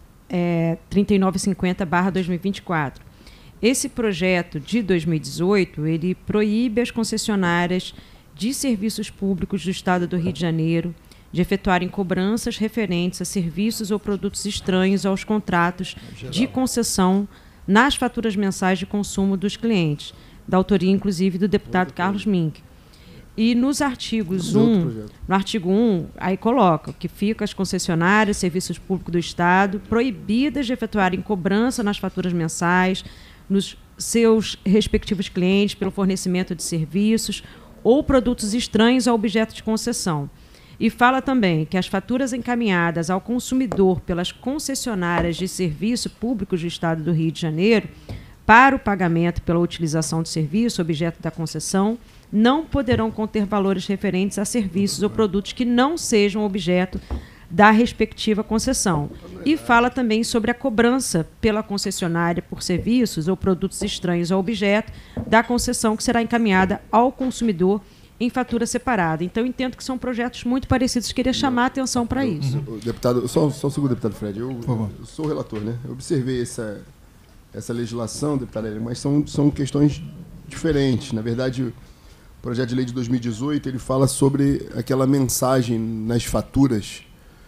Speaker 5: é, trinta e nove cinquenta barra dois mil e vinte e quatro. Esse projeto de dois mil e dezoito, ele proíbe as concessionárias de serviços públicos do Estado do Rio de Janeiro de efetuarem cobranças referentes a serviços ou produtos estranhos aos contratos de concessão nas faturas mensais de consumo dos clientes, da autoria, inclusive, do deputado Carlos Mink. E nos artigos um, no artigo um, aí coloca que fica as concessionárias, serviços públicos do Estado, proibidas de efetuarem cobrança nas faturas mensais, nos seus respectivos clientes, pelo fornecimento de serviços ou produtos estranhos ao objeto de concessão. E fala também que as faturas encaminhadas ao consumidor pelas concessionárias de serviço públicos do Estado do Rio de Janeiro para o pagamento pela utilização do serviço, objeto da concessão, não poderão conter valores referentes a serviços ou produtos que não sejam objeto da respectiva concessão. E fala também sobre a cobrança pela concessionária por serviços ou produtos estranhos ao objeto da concessão que será encaminhada ao consumidor em fatura separada. Então, entendo que são projetos muito parecidos. Queria chamar a atenção para isso.
Speaker 1: Uhum. Deputado, só, só um segundo, deputado Fred. Eu, eu sou o relator, né? Eu observei essa, essa legislação, deputada, mas são, são questões diferentes. Na verdade, o projeto de lei de dois mil e dezoito, ele fala sobre aquela mensagem nas faturas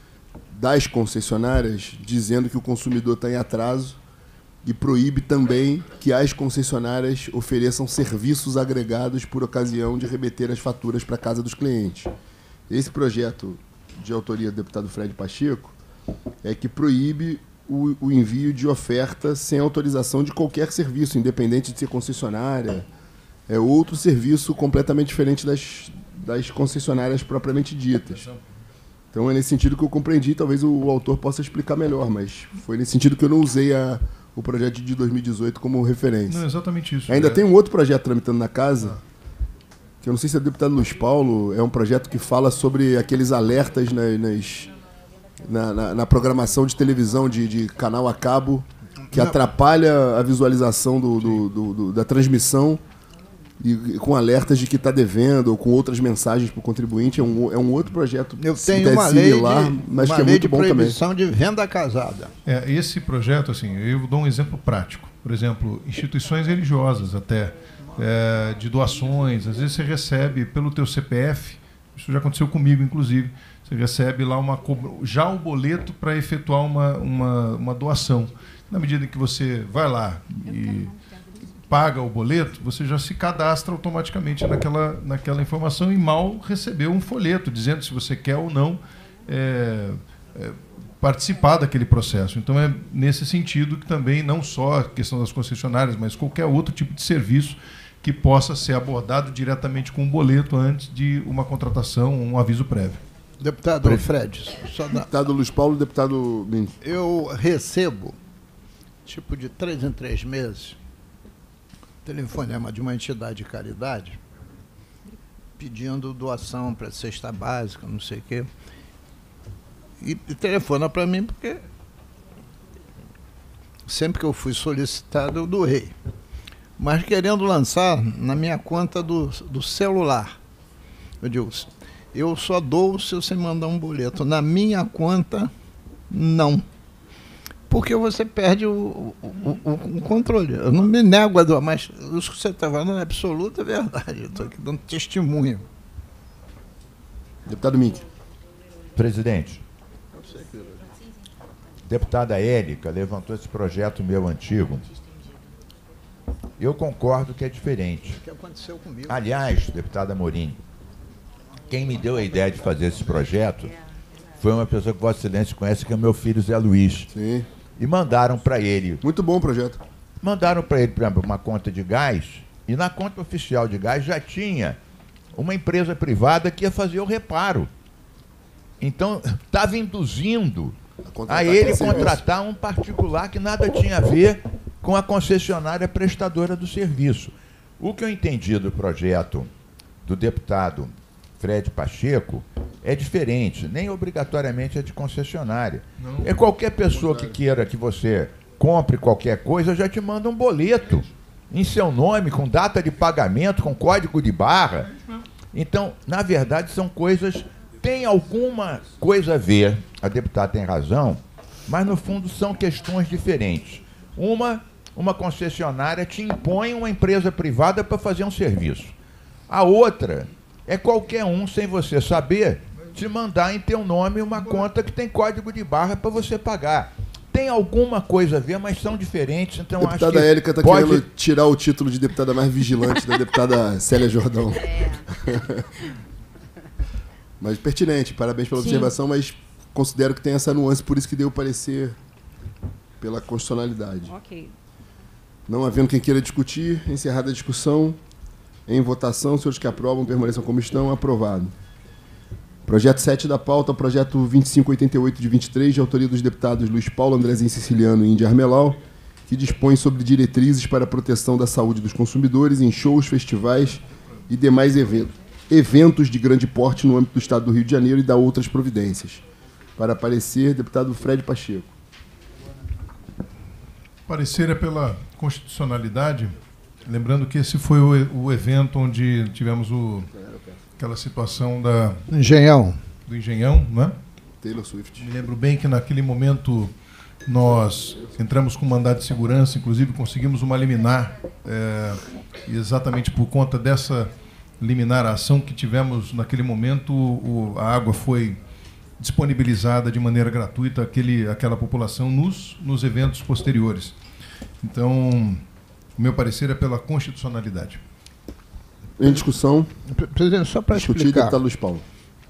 Speaker 1: das concessionárias dizendo que o consumidor está em atraso e proíbe também que as concessionárias ofereçam serviços agregados por ocasião de remeter as faturas para a casa dos clientes. Esse projeto de autoria do deputado Fred Pacheco é que proíbe o, o envio de oferta sem autorização de qualquer serviço, independente de ser concessionária, é outro serviço completamente diferente das, das concessionárias propriamente ditas. Então é nesse sentido que eu compreendi, talvez o, o autor possa explicar melhor, mas foi nesse sentido que eu não usei a o projeto de dois mil e dezoito como referência.
Speaker 4: Não, exatamente isso.
Speaker 1: Ainda
Speaker 4: é.
Speaker 1: tem um outro projeto tramitando na casa, que eu não sei se é do deputado Luiz Paulo, é um projeto que fala sobre aqueles alertas nas, nas, na, na, na programação de televisão de, de canal a cabo, que não. atrapalha a visualização do, do, do, do, da transmissão, e, e com alertas de que está devendo, ou com outras mensagens para o contribuinte. É um, é um outro projeto
Speaker 3: eu tenho uma similar, lei de,
Speaker 1: mas
Speaker 3: uma
Speaker 1: que é
Speaker 3: lei
Speaker 1: muito
Speaker 3: de
Speaker 1: bom
Speaker 3: proibição
Speaker 1: também.
Speaker 3: de venda casada.
Speaker 4: É, esse projeto, assim, eu dou um exemplo prático. Por exemplo, instituições religiosas até, é, de doações. Às vezes você recebe pelo teu C P F, isso já aconteceu comigo, inclusive, você recebe lá uma, já o boleto para efetuar uma, uma, uma doação. Na medida em que você vai lá e paga o boleto, você já se cadastra automaticamente naquela, naquela informação e mal recebeu um folheto dizendo se você quer ou não é, é, participar daquele processo. Então é nesse sentido que também não só a questão das concessionárias, mas qualquer outro tipo de serviço que possa ser abordado diretamente com um boleto antes de uma contratação ou um aviso prévio.
Speaker 3: Deputado Pre... Fred, só dá...
Speaker 1: deputado Luiz Paulo, deputado Mink.
Speaker 3: Eu recebo, tipo de três em três meses, telefonema de uma entidade de caridade pedindo doação para cesta básica, não sei o quê. E, e telefona para mim porque sempre que eu fui solicitado, eu doei. Mas querendo lançar na minha conta do, do celular. Eu digo, eu só dou se você mandar um boleto. Na minha conta, não. Porque você perde o, o, o, o controle. Eu não me nego a doar, mas isso que você está falando é absoluta verdade. Eu estou aqui dando testemunho.
Speaker 1: Deputado Mink.
Speaker 2: Presidente, deputada Érica levantou esse projeto meu antigo. Eu concordo que é diferente.
Speaker 3: O que aconteceu comigo?
Speaker 2: Aliás, deputada Amorim, quem me deu a ideia de fazer esse projeto foi uma pessoa que Vossa Excelência conhece, que é meu filho Zé Luiz.
Speaker 1: Sim.
Speaker 2: E mandaram para ele.
Speaker 1: Muito bom o projeto.
Speaker 2: Mandaram para ele, por exemplo, uma conta de gás, e na conta oficial de gás já tinha uma empresa privada que ia fazer o reparo. Então, estava induzindo a, a ele contratar um particular que nada tinha a ver com a concessionária prestadora do serviço. O que eu entendi do projeto do deputado Fred Pacheco é diferente, nem obrigatoriamente é de concessionária. Não. É qualquer pessoa que queira que você compre qualquer coisa, já te manda um boleto em seu nome, com data de pagamento, com código de barra. Então, na verdade, são coisas... Tem alguma coisa a ver, a deputada tem razão, mas no fundo são questões diferentes. Uma, uma concessionária te impõe uma empresa privada para fazer um serviço. A outra é qualquer um, sem você saber, te mandar em teu nome uma conta que tem código de barra para você pagar. Tem alguma coisa a ver, mas são diferentes, então acho que... A
Speaker 1: deputada Érica está
Speaker 2: pode...
Speaker 1: querendo tirar o título de deputada mais vigilante da deputada Célia Jordão.
Speaker 5: É.
Speaker 1: Mas pertinente, parabéns pela
Speaker 5: Sim.
Speaker 1: observação, mas considero que tem essa nuance, por isso que deu o parecer pela constitucionalidade.
Speaker 5: Ok.
Speaker 1: Não havendo quem queira discutir, encerrada a discussão, em votação, os senhores que aprovam permaneçam como estão, aprovado. Projeto sete da pauta, projeto vinte e cinco oitenta e oito de vinte e três, de autoria dos deputados Luiz Paulo, Andrezinho Siciliano e Índia Armelau, que dispõe sobre diretrizes para a proteção da saúde dos consumidores em shows, festivais e demais eventos. eventos de grande porte no âmbito do Estado do Rio de Janeiro e da outras providências. Para aparecer, deputado Fred Pacheco.
Speaker 4: Parecer é pela constitucionalidade, lembrando que esse foi o, o evento onde tivemos o, aquela situação da,
Speaker 3: Engenhão.
Speaker 4: do Engenhão, né?
Speaker 1: Taylor Swift.
Speaker 4: Me lembro bem que naquele momento nós entramos com mandado de segurança, inclusive conseguimos uma liminar, é, exatamente por conta dessa liminar a ação que tivemos naquele momento, o, a água foi disponibilizada de maneira gratuita àquele, àquela população nos, nos eventos posteriores. Então, o meu parecer é pela constitucionalidade.
Speaker 1: Em discussão.
Speaker 3: Presidente, só para
Speaker 1: discutir,
Speaker 3: explicar.
Speaker 1: deputado Luiz Paulo.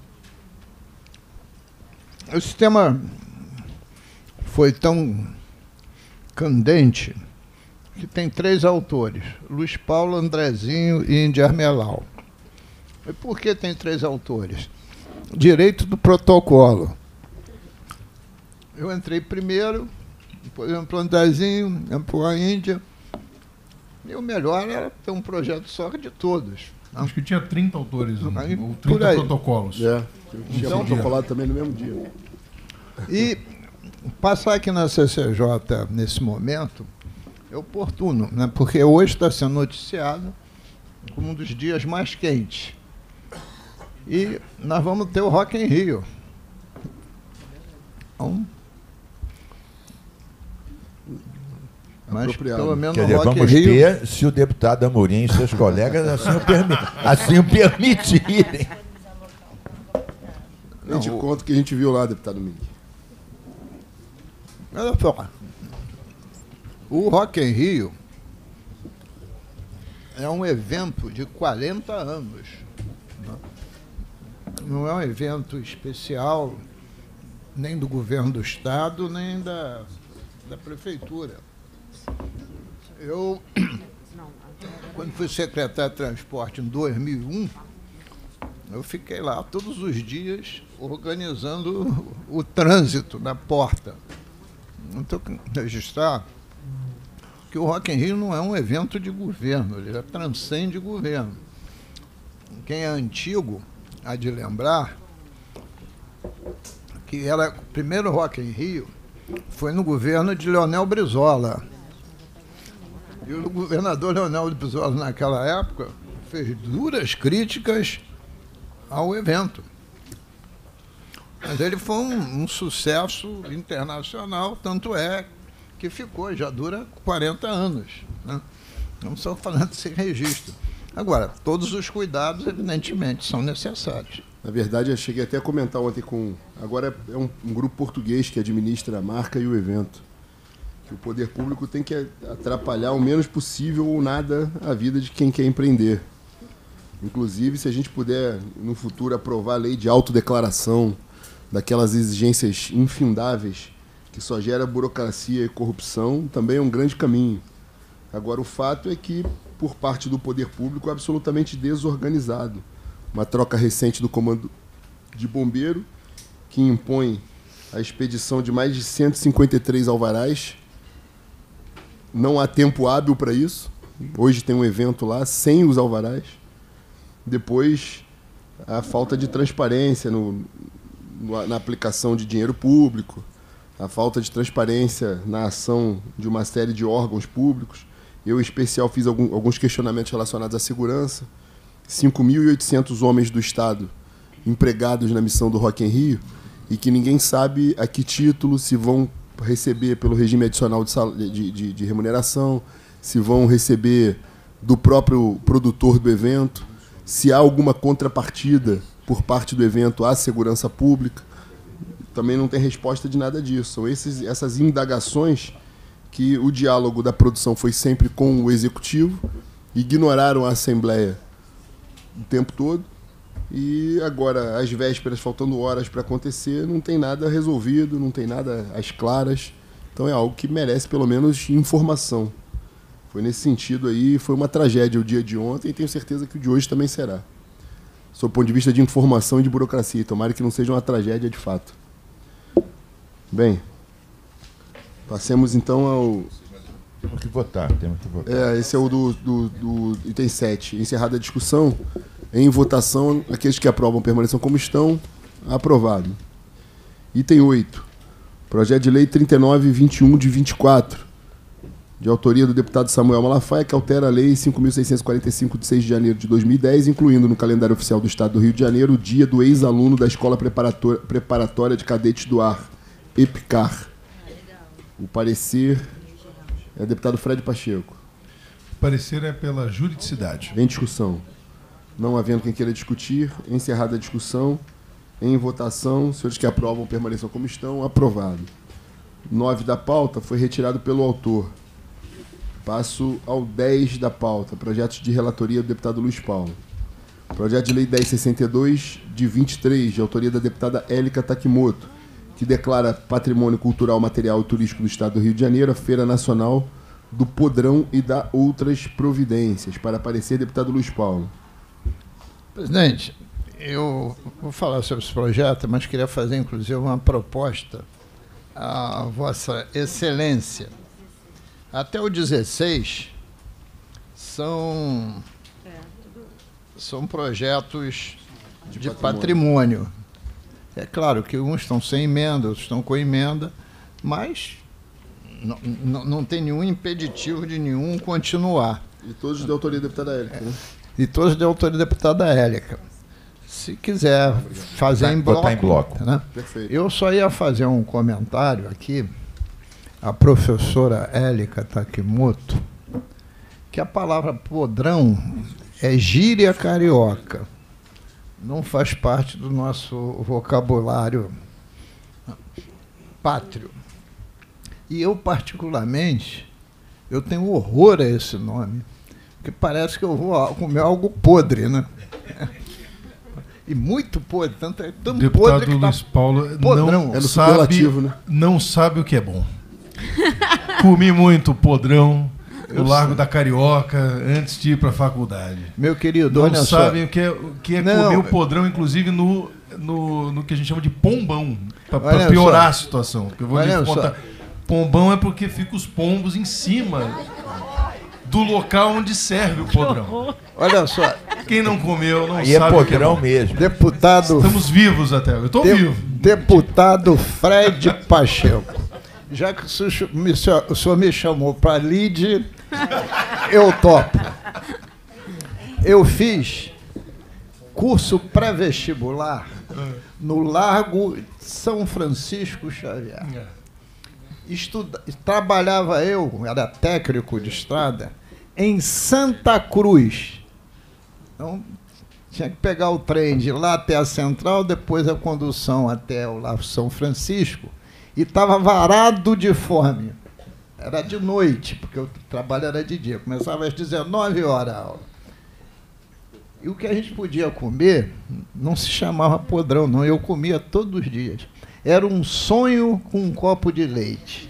Speaker 3: O sistema foi tão candente que tem três autores, Luiz Paulo, Andrezinho e Índia Armelau. E por que tem três autores? Direito do protocolo. Eu entrei primeiro, depois entrou o Andrezinho, entrou a Índia. E o melhor era ter um projeto só de todos.
Speaker 4: Acho que tinha trinta autores,
Speaker 3: Aí,
Speaker 4: ou trinta protocolos.
Speaker 1: É, tinha
Speaker 3: Então,
Speaker 1: protocolado também no mesmo dia.
Speaker 3: E passar aqui na C C J nesse momento é oportuno, né? Porque hoje está sendo noticiado como um dos dias mais quentes. E nós vamos ter o Rock in Rio. Então, mas
Speaker 1: Apropriado.
Speaker 3: pelo menos
Speaker 2: Quer
Speaker 3: no
Speaker 2: dizer,
Speaker 3: Rock in
Speaker 2: vamos
Speaker 3: Rio...
Speaker 2: ter, se o deputado Amorim e seus colegas assim o, permi assim o permitirem.
Speaker 1: Nem te
Speaker 3: Não, o-
Speaker 1: conto o que a gente viu lá, deputado Mink.
Speaker 3: Olha só, o Rock in Rio é um evento de quarenta anos. Né? Não é um evento especial nem do governo do Estado, nem da, da prefeitura. Eu, quando fui secretário de transporte em dois mil e um, eu fiquei lá todos os dias organizando o, o trânsito na porta. Então, registrar que o Rock in Rio não é um evento de governo, ele já transcende governo. Quem é antigo há de lembrar que era o primeiro Rock in Rio foi no governo de Leonel Brizola. E o governador Leonel Brizola, naquela época, fez duras críticas ao evento. Mas ele foi um, um sucesso internacional, tanto é que ficou, já dura quarenta anos. Né? Não estamos falando desse registro. Agora, todos os cuidados, evidentemente, são necessários.
Speaker 1: Na verdade, eu cheguei até a comentar ontem com... Agora é um, um grupo português que administra a marca e o evento. Que o poder público tem que atrapalhar o menos possível ou nada a vida de quem quer empreender. Inclusive, se a gente puder, no futuro, aprovar a lei de autodeclaração, daquelas exigências infindáveis que só gera burocracia e corrupção, também é um grande caminho. Agora, o fato é que, por parte do poder público, é absolutamente desorganizado. Uma troca recente do comando de bombeiro, que impõe a expedição de mais de cento e cinquenta e três alvarás. Não há tempo hábil para isso. Hoje tem um evento lá sem os alvarás. Depois, a falta de transparência no, no, na aplicação de dinheiro público, a falta de transparência na ação de uma série de órgãos públicos. Eu, em especial, fiz algum, alguns questionamentos relacionados à segurança. cinco mil e oitocentos homens do Estado empregados na missão do Rock in Rio e que ninguém sabe a que título, se vão receber pelo regime adicional de, sal, de, de, de remuneração, se vão receber do próprio produtor do evento, se há alguma contrapartida por parte do evento à segurança pública. Também não tem resposta de nada disso. São esses, essas indagações que o diálogo da produção foi sempre com o executivo, ignoraram a Assembleia o tempo todo, e agora, às vésperas, faltando horas para acontecer, não tem nada resolvido, não tem nada às claras. Então é algo que merece, pelo menos, informação. Foi nesse sentido aí, foi uma tragédia o dia de ontem, e tenho certeza que o de hoje também será. Sob o ponto de vista de informação e de burocracia. Tomara que não seja uma tragédia de fato. Bem, passemos então ao...
Speaker 2: Temos que votar, temos que votar.
Speaker 1: É, esse é o do, do, do item sete. Encerrada a discussão, em votação, aqueles que aprovam permaneçam como estão. Aprovado. Item oito. Projeto de lei trinta e nove, vinte e um de vinte e quatro, de autoria do deputado Samuel Malafaia, que altera a lei cinco mil seiscentos e quarenta e cinco, de seis de janeiro de dois mil e dez, incluindo no calendário oficial do Estado do Rio de Janeiro o dia do ex-aluno da Escola Preparatória, Preparatória de Cadetes do Ar, EPICAR. O parecer é o deputado Fred Pacheco.
Speaker 4: O parecer é pela juridicidade.
Speaker 1: Em discussão. Não havendo quem queira discutir, encerrada a discussão, em votação, senhores que aprovam permaneçam como estão. Aprovado. nove da pauta foi retirado pelo autor. Passo ao dez da pauta, projeto de relatoria do deputado Luiz Paulo. Projeto de lei dez sessenta e dois, de vinte e três, de autoria da deputada Élica Takimoto, que declara patrimônio cultural, material e turístico do Estado do Rio de Janeiro a Feira Nacional do Podrão e da outras providências. Para aparecer, deputado Luiz Paulo.
Speaker 3: Presidente, eu vou falar sobre esse projeto, mas queria fazer, inclusive, uma proposta à Vossa Excelência. Até o dezesseis são, são projetos de, de patrimônio. patrimônio. É claro que uns estão sem emenda, outros estão com emenda, mas não, não, não tem nenhum impeditivo de nenhum continuar.
Speaker 1: E todos de autoria da deputada Élica, né?
Speaker 3: E todos de autoria da deputada Élica. Se quiser fazer em bloco,
Speaker 2: em bloco.
Speaker 3: Né?
Speaker 1: Perfeito.
Speaker 3: Eu só ia fazer um comentário aqui, a professora Élica Takimoto, que a palavra podrão é gíria carioca. Não faz parte do nosso vocabulário pátrio. E eu, particularmente, eu tenho horror a esse nome, porque parece que eu vou comer algo podre, né? E muito podre, tanto é tão
Speaker 4: Deputado
Speaker 3: podre que
Speaker 4: Luiz
Speaker 3: tá
Speaker 4: Paulo
Speaker 3: podrão.
Speaker 4: não,
Speaker 1: É no
Speaker 4: sabe,
Speaker 1: superlativo, né?
Speaker 4: não sabe o que é bom. Comi muito podrão no Largo da Carioca antes de ir para a faculdade.
Speaker 3: Meu querido,
Speaker 4: Não
Speaker 3: olha
Speaker 4: sabem
Speaker 3: só.
Speaker 4: o que é, o que é
Speaker 3: Não,
Speaker 4: comer o podrão, inclusive no, no, no que a gente chama de pombão, para
Speaker 3: Olha
Speaker 4: piorar
Speaker 3: só.
Speaker 4: a situação. Porque eu vou
Speaker 3: Olha
Speaker 4: lhe contar.
Speaker 3: só.
Speaker 4: Pombão é porque fica os pombos em cima do local onde serve o podrão.
Speaker 3: Olha só,
Speaker 4: Quem não comeu não
Speaker 2: Aí é
Speaker 4: sabe o que é
Speaker 2: podrão
Speaker 4: bom.
Speaker 2: mesmo.
Speaker 3: deputado,
Speaker 4: Estamos vivos até. Eu estou
Speaker 3: de-
Speaker 4: vivo.
Speaker 3: deputado Fred Pacheco. já que o senhor me, o senhor me chamou para lide, eu topo. Eu fiz curso pré-vestibular no Largo São Francisco Xavier. Estuda, trabalhava eu, era técnico de estrada, em Santa Cruz. Então, tinha que pegar o trem de lá até a Central, depois a condução até o Largo São Francisco, e estava varado de fome. Era de noite, porque o trabalho era de dia. Começava às dezenove horas a aula. E o que a gente podia comer não se chamava podrão, não. Eu comia todos os dias. Era um sonho com um copo de leite.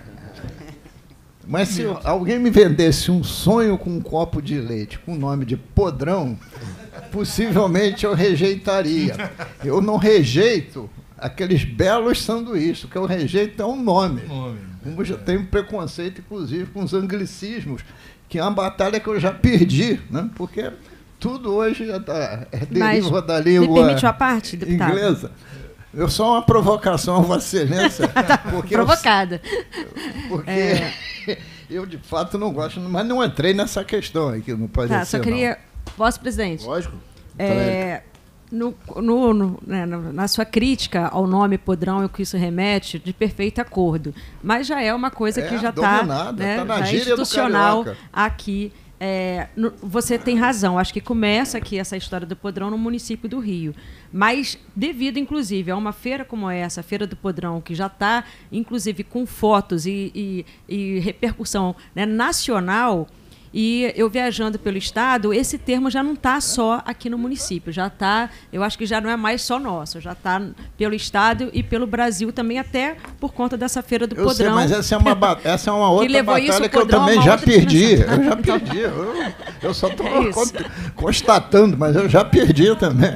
Speaker 3: Mas se alguém me vendesse um sonho com um copo de leite com o nome de podrão, possivelmente eu rejeitaria. Eu não rejeito aqueles belos sanduíches, o que eu rejeito é um nome. Como eu já tenho preconceito, inclusive, com os anglicismos, que é uma batalha que eu já perdi, né? Porque tudo hoje é, da, é deriva da língua
Speaker 5: me permite uma parte, deputado?
Speaker 3: Inglesa. Eu sou uma provocação, Vossa Excelência. Porque
Speaker 5: Provocada.
Speaker 3: Eu, porque é. eu, de fato, não gosto, mas não entrei nessa questão aqui, não pode
Speaker 5: tá,
Speaker 3: ser.
Speaker 5: Só queria. Vosso presidente.
Speaker 1: Lógico.
Speaker 5: É, no, no, no, né, na sua crítica ao nome podrão e o que isso remete, de perfeito acordo. Mas já é uma coisa
Speaker 3: é,
Speaker 5: que já está
Speaker 3: né, tá na
Speaker 5: já institucional aqui. É, no, você tem razão, acho que começa aqui essa história do podrão no município do Rio, mas devido inclusive a uma feira como essa, a Feira do Podrão, que já está inclusive com fotos e, e, e repercussão, né, nacional, e eu viajando pelo estado, esse termo já não está só aqui no município, já está, eu acho que já não é mais só nosso, já está pelo estado e pelo Brasil também, até por conta dessa Feira do
Speaker 3: eu
Speaker 5: Podrão.
Speaker 3: Sei, mas essa é uma, essa é uma outra
Speaker 5: que
Speaker 3: batalha
Speaker 5: isso,
Speaker 3: que eu também já perdi. Eu já perdi. Eu, eu só estou
Speaker 5: é
Speaker 3: constatando, mas eu já perdi também.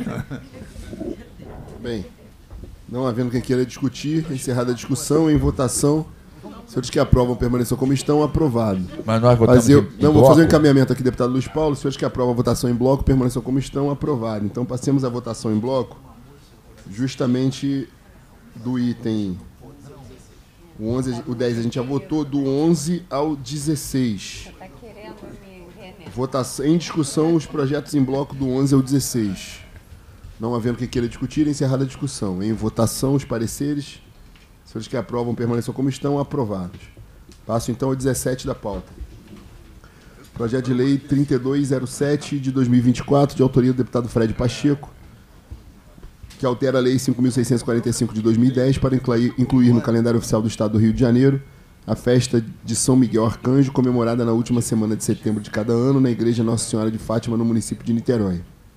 Speaker 1: Bem, não havendo quem queira discutir, encerrada a discussão, em votação. Senhores que aprovam permaneçam como estão, aprovado.
Speaker 2: Mas nós votamos
Speaker 1: fazer,
Speaker 2: em, em
Speaker 1: Não,
Speaker 2: bloco.
Speaker 1: vou fazer um encaminhamento aqui, deputado Luiz Paulo. Senhores que aprovam a votação em bloco, permaneçam como estão, aprovado. Então, passemos a votação em bloco, justamente do item o, onze, o dez a gente já votou, do onze ao dezesseis.
Speaker 6: Tá querendo me
Speaker 1: votação, em discussão, os projetos em bloco do onze ao dezesseis. Não havendo quem queira discutir, encerrada a discussão. Em votação, os pareceres. Senhores que aprovam permaneçam como estão, aprovados. Passo então ao dezessete da pauta. Projeto de lei trinta e dois zero sete de dois mil e vinte e quatro, de autoria do deputado Fred Pacheco, que altera a lei cinco mil seiscentos e quarenta e cinco de dois mil e dez para incluir, incluir no calendário oficial do Estado do Rio de Janeiro a festa de São Miguel Arcanjo, comemorada na última semana de setembro de cada ano na Igreja Nossa Senhora de Fátima, no município de Niterói.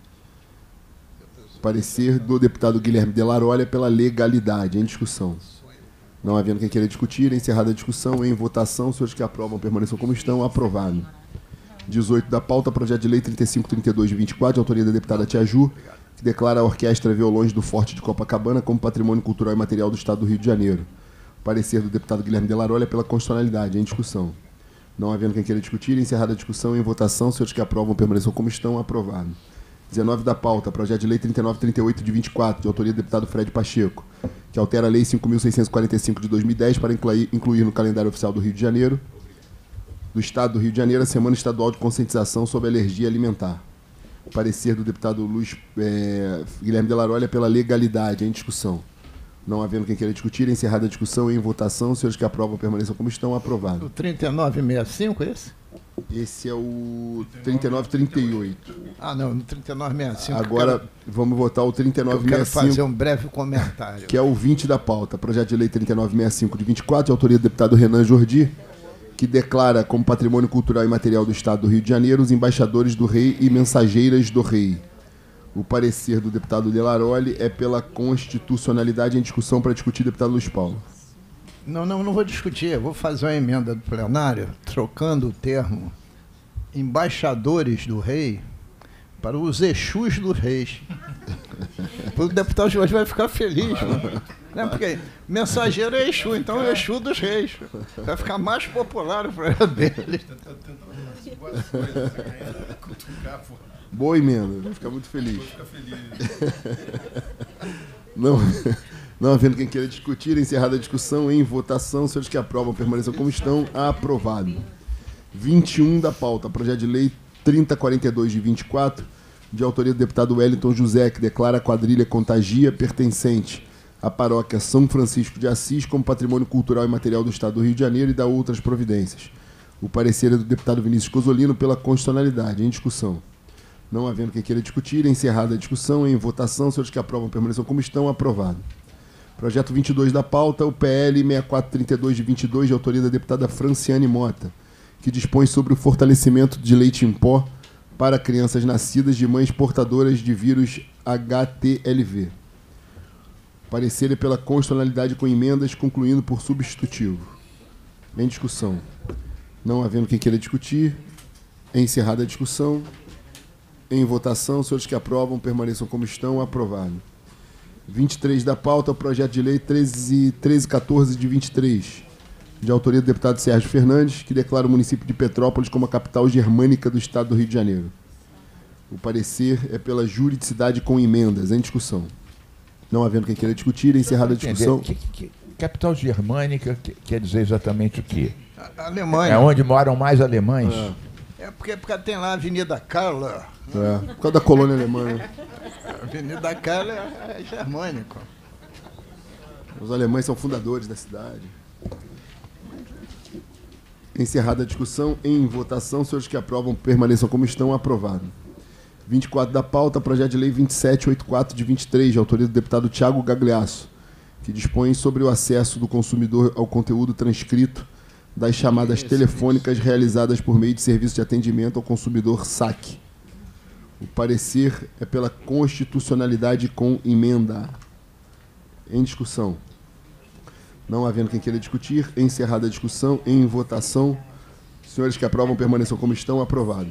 Speaker 1: Parecer do deputado Guilherme Delarolha pela legalidade. Em discussão. Não havendo quem queira discutir, encerrada a discussão, em votação, os senhores que aprovam permaneçam como estão, aprovado. dezoito da pauta, projeto de lei trinta e cinco trinta e dois de vinte e quatro, de autoria da deputada Tia Ju, que declara a Orquestra Violões do Forte de Copacabana como patrimônio cultural e material do Estado do Rio de Janeiro. Parecer do deputado Guilherme Delarolha pela constitucionalidade. Em discussão. Não havendo quem queira discutir, encerrada a discussão, em votação, os senhores que aprovam permaneçam como estão, aprovado. dezenove da pauta, projeto de lei trinta e nove trinta e oito de vinte e quatro, de autoria do deputado Fred Pacheco, que altera a lei cinco mil seiscentos e quarenta e cinco de dois mil e dez para incluir, incluir no calendário oficial do Rio de Janeiro, do Estado do Rio de Janeiro, a Semana Estadual de Conscientização sobre Alergia Alimentar. Parecer do deputado Luiz, é, Guilherme Delarolha pela legalidade. Em discussão. Não havendo quem queira discutir, encerrada a discussão, em votação, os senhores que aprovam permaneçam como estão, aprovado.
Speaker 3: O trinta e nove sessenta e cinco, esse?
Speaker 1: Esse é o trinta e nove trinta e oito.
Speaker 3: Ah, não, no trinta e nove sessenta e cinco.
Speaker 1: Agora
Speaker 3: quero,
Speaker 1: vamos votar o trinta e nove sessenta e cinco.
Speaker 3: Eu quero fazer um breve comentário.
Speaker 1: Que é o vinte da pauta. Projeto de lei trinta e nove sessenta e cinco de vinte e quatro, de autoria do deputado Renan Jordi, que declara como patrimônio cultural e material do Estado do Rio de Janeiro os embaixadores do rei e mensageiras do rei. O parecer do deputado Delarolli é pela constitucionalidade. Em discussão para discutir, deputado Luiz Paulo.
Speaker 3: Não, não, não vou discutir. Eu vou fazer uma emenda do plenário, trocando o termo embaixadores do rei para os Exus dos reis. O deputado Jorge vai ficar feliz, né? Porque mensageiro é Exu, então é Exu dos reis. Vai ficar mais popular o programa dele. Boa emenda,
Speaker 1: vai ficar muito feliz. Não, Não havendo quem queira discutir, encerrada a discussão, em votação, senhores que aprovam permaneçam como estão, aprovado. vinte e um da pauta, projeto de lei trinta e quarenta e dois de vinte e quatro, de autoria do deputado Wellington José, que declara a quadrilha Contagia pertencente à paróquia São Francisco de Assis como patrimônio cultural e material do Estado do Rio de Janeiro e dá outras providências. O parecer é do deputado Vinícius Cosolino pela constitucionalidade. Em discussão. Não havendo quem queira discutir, encerrada a discussão, em votação, senhores que aprovam permaneçam como estão, aprovado. Projeto vinte e dois da pauta, o P L sessenta e quatro trinta e dois de vinte e dois, de autoria da deputada Franciane Mota, que dispõe sobre o fortalecimento de leite em pó para crianças nascidas de mães portadoras de vírus H T L V. Parecer é pela constitucionalidade com emendas, concluindo por substitutivo. Em discussão. Não havendo quem queira discutir, encerrada a discussão. Em votação, senhores que aprovam permaneçam como estão, aprovado. vinte e três da pauta, o projeto de lei treze mil quatorze de vinte e três, de autoria do deputado Sérgio Fernandes, que declara o município de Petrópolis como a capital germânica do Estado do Rio de Janeiro. O parecer é pela juridicidade com emendas. Em discussão. Não havendo quem queira discutir, encerrada a discussão.
Speaker 2: Que, que, capital germânica que, quer dizer exatamente o quê?
Speaker 3: A Alemanha.
Speaker 2: É onde moram mais alemães?
Speaker 3: É, é porque, porque tem lá a Avenida Carla.
Speaker 1: É, por causa da colônia alemã. Né?
Speaker 3: A Avenida Carla é, é germânico.
Speaker 1: Os alemães são fundadores da cidade. Encerrada a discussão, em votação, senhores que aprovam permaneçam como estão, aprovado. vinte e quatro da pauta, projeto de lei vinte e sete oitenta e quatro de vinte e três, de autoria do deputado Thiago Gagliasso, que dispõe sobre o acesso do consumidor ao conteúdo transcrito das chamadas telefônicas realizadas por meio de serviço de atendimento ao consumidor S A C. O parecer é pela constitucionalidade com emenda. Em discussão. Não havendo quem queira discutir, encerrada a discussão, em votação, senhores que aprovam permaneçam como estão, aprovado.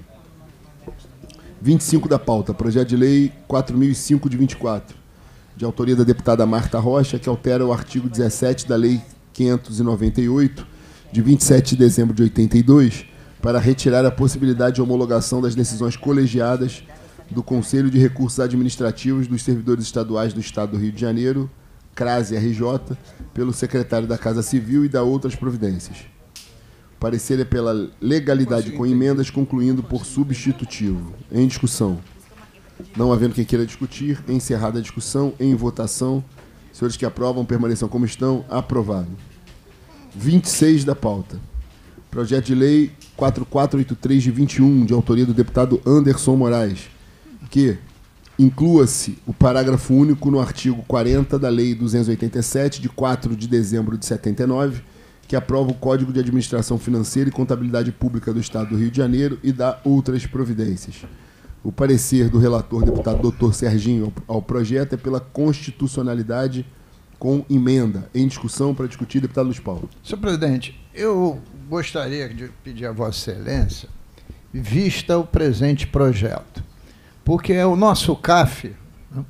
Speaker 1: vinte e cinco da pauta, projeto de lei quatro mil e cinco de vinte e quatro, de autoria da deputada Marta Rocha, que altera o artigo dezessete da lei quinhentos e noventa e oito, de vinte e sete de dezembro de oitenta e dois, para retirar a possibilidade de homologação das decisões colegiadas do Conselho de Recursos Administrativos dos Servidores Estaduais do Estado do Rio de Janeiro, CRASE R J, pelo secretário da Casa Civil e da outras providências. O parecer é pela legalidade com emendas, concluindo por substitutivo. Em discussão. Não havendo quem queira discutir, encerrada a discussão, em votação, senhores que aprovam permaneçam como estão, aprovado. vinte e seis da pauta. Projeto de lei quatro mil quatrocentos e oitenta e três de vinte e um, de autoria do deputado Anderson Moraes, que inclua-se o parágrafo único no artigo quarenta da Lei duzentos e oitenta e sete, de quatro de dezembro de setenta e nove, que aprova o Código de Administração Financeira e Contabilidade Pública do Estado do Rio de Janeiro e dá outras providências. O parecer do relator, deputado doutor Serginho, ao projeto é pela constitucionalidade com emenda. Em discussão, para discutir, deputado Luiz Paulo.
Speaker 3: Senhor presidente, eu gostaria de pedir a Vossa Excelência, vista o presente projeto, porque o nosso C A F, né,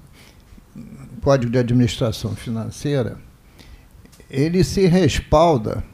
Speaker 3: Código de Administração Financeira, ele se respalda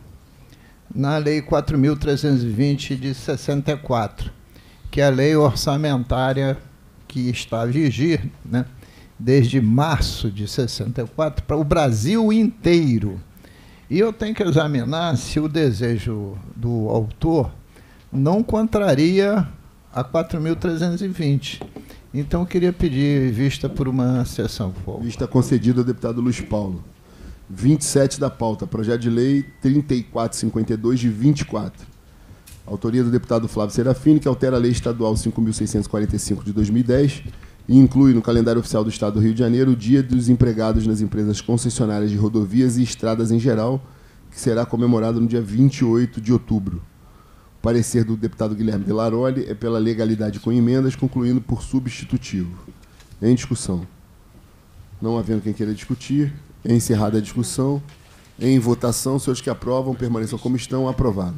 Speaker 3: na Lei quatro mil trezentos e vinte de sessenta e quatro, que é a lei orçamentária que está a vigir, né, desde março de sessenta e quatro para o Brasil inteiro. E eu tenho que examinar se o desejo do autor não contraria a quatro mil trezentos e vinte. Então, eu queria pedir vista por uma sessão, por favor.
Speaker 1: Vista concedida ao deputado Luiz Paulo. vinte e sete da pauta, projeto de lei trinta e quatro cinquenta e dois de vinte e quatro. Autoria do deputado Flávio Serafini, que altera a lei estadual cinco mil seiscentos e quarenta e cinco de dois mil e dez e inclui no calendário oficial do Estado do Rio de Janeiro o Dia dos Empregados nas empresas concessionárias de rodovias e estradas em geral, que será comemorado no dia vinte e oito de outubro. O parecer do deputado Guilherme Delaroli é pela legalidade com emendas, concluindo por substitutivo. Em discussão. Não havendo quem queira discutir, é encerrada a discussão. Em votação, senhores que aprovam, permaneçam como estão, aprovado.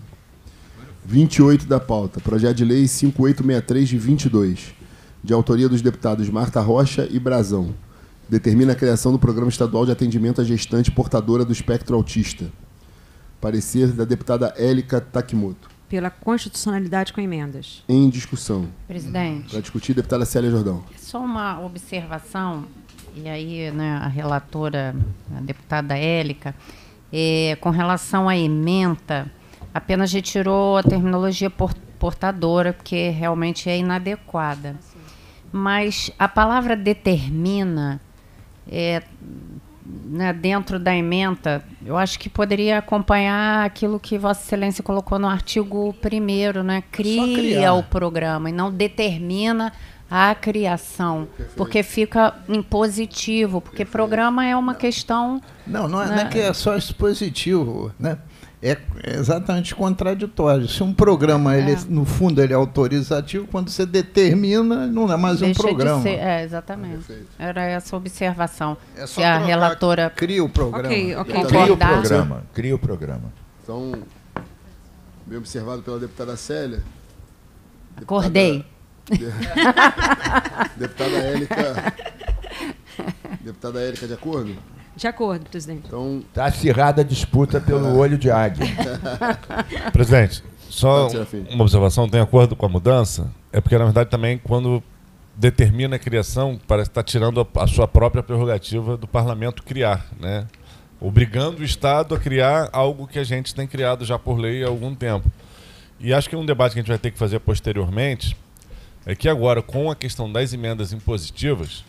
Speaker 1: vinte e oito da pauta, projeto de lei cinco mil oitocentos e sessenta e três de vinte e dois, de autoria dos deputados Marta Rocha e Brazão. Determina a criação do Programa Estadual de Atendimento à Gestante Portadora do Espectro Autista. Parecer da deputada Élica Takimoto.
Speaker 5: Pela constitucionalidade com emendas.
Speaker 1: Em discussão.
Speaker 6: Presidente.
Speaker 1: Para discutir, deputada Célia Jordão.
Speaker 6: Só uma observação. e aí, né, a relatora, a deputada Élica, é, com relação à ementa, apenas retirou a terminologia por, portadora, porque realmente é inadequada. Mas a palavra determina, é, né, dentro da ementa, eu acho que poderia acompanhar aquilo que Vossa Excelência colocou no artigo primeiro, né? Cria o programa e não determina a criação, perfeito, porque fica impositivo, porque perfeito, programa é uma questão...
Speaker 3: Não, não é, né, não é que é só expositivo, né? É exatamente contraditório. Se um programa, ele, é. no fundo, ele é autorizativo, quando você determina, não é mais Deixa um programa.
Speaker 6: De ser, é, exatamente. Perfeito. Era essa observação. É só que a relatora...
Speaker 3: Cria o programa.
Speaker 6: Okay, okay.
Speaker 2: Cria o programa. Cria o programa.
Speaker 1: Então, bem observado pela deputada Célia.
Speaker 6: Acordei.
Speaker 1: Deputada, deputada Élica. Deputada Élica, de acordo?
Speaker 5: De acordo, presidente.
Speaker 2: Então, está acirrada a disputa pelo olho de águia.
Speaker 7: Presidente, só uma observação, tem acordo com a mudança? É porque, na verdade, também, quando determina a criação, parece estar tirando a, a sua própria prerrogativa do parlamento criar, né? Obrigando o Estado a criar algo que a gente tem criado já por lei há algum tempo. E acho que um debate que a gente vai ter que fazer posteriormente é que agora, com a questão das emendas impositivas,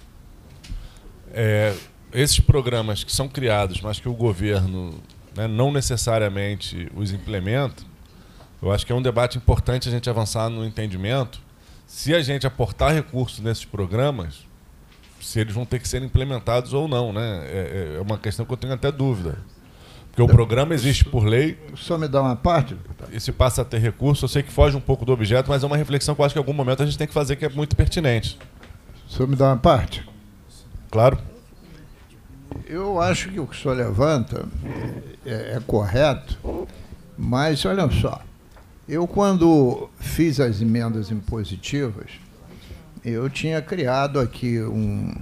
Speaker 7: é, esses programas que são criados, mas que o governo, né, não necessariamente os implementa, eu acho que é um debate importante a gente avançar no entendimento se a gente aportar recursos nesses programas, se eles vão ter que ser implementados ou não, né? É, é uma questão que eu tenho até dúvida. Porque o programa existe por lei.
Speaker 3: Só me dá uma parte?
Speaker 7: E se passa a ter recurso, eu sei que foge um pouco do objeto, mas é uma reflexão que eu acho que em algum momento a gente tem que fazer que é muito pertinente.
Speaker 3: Só me dá uma parte?
Speaker 7: Claro.
Speaker 3: Eu acho que o que o senhor levanta é, é correto, mas olha só, eu quando fiz as emendas impositivas, eu tinha criado aqui um,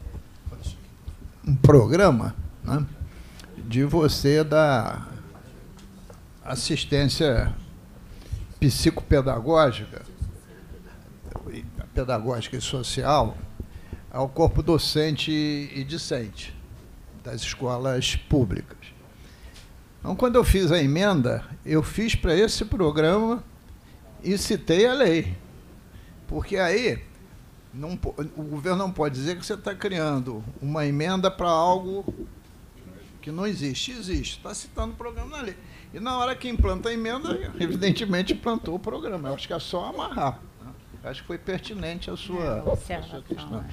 Speaker 3: um programa, né, de você dar assistência psicopedagógica, pedagógica e social ao corpo docente e discente das escolas públicas. Então, quando eu fiz a emenda, eu fiz para esse programa e citei a lei. Porque aí não, o governo não pode dizer que você está criando uma emenda para algo que não existe. Existe, está citando o programa na lei. E na hora que implanta a emenda, evidentemente implantou o programa. Eu acho que é só amarrar. Né? Acho que foi pertinente a sua, é, a sua questão.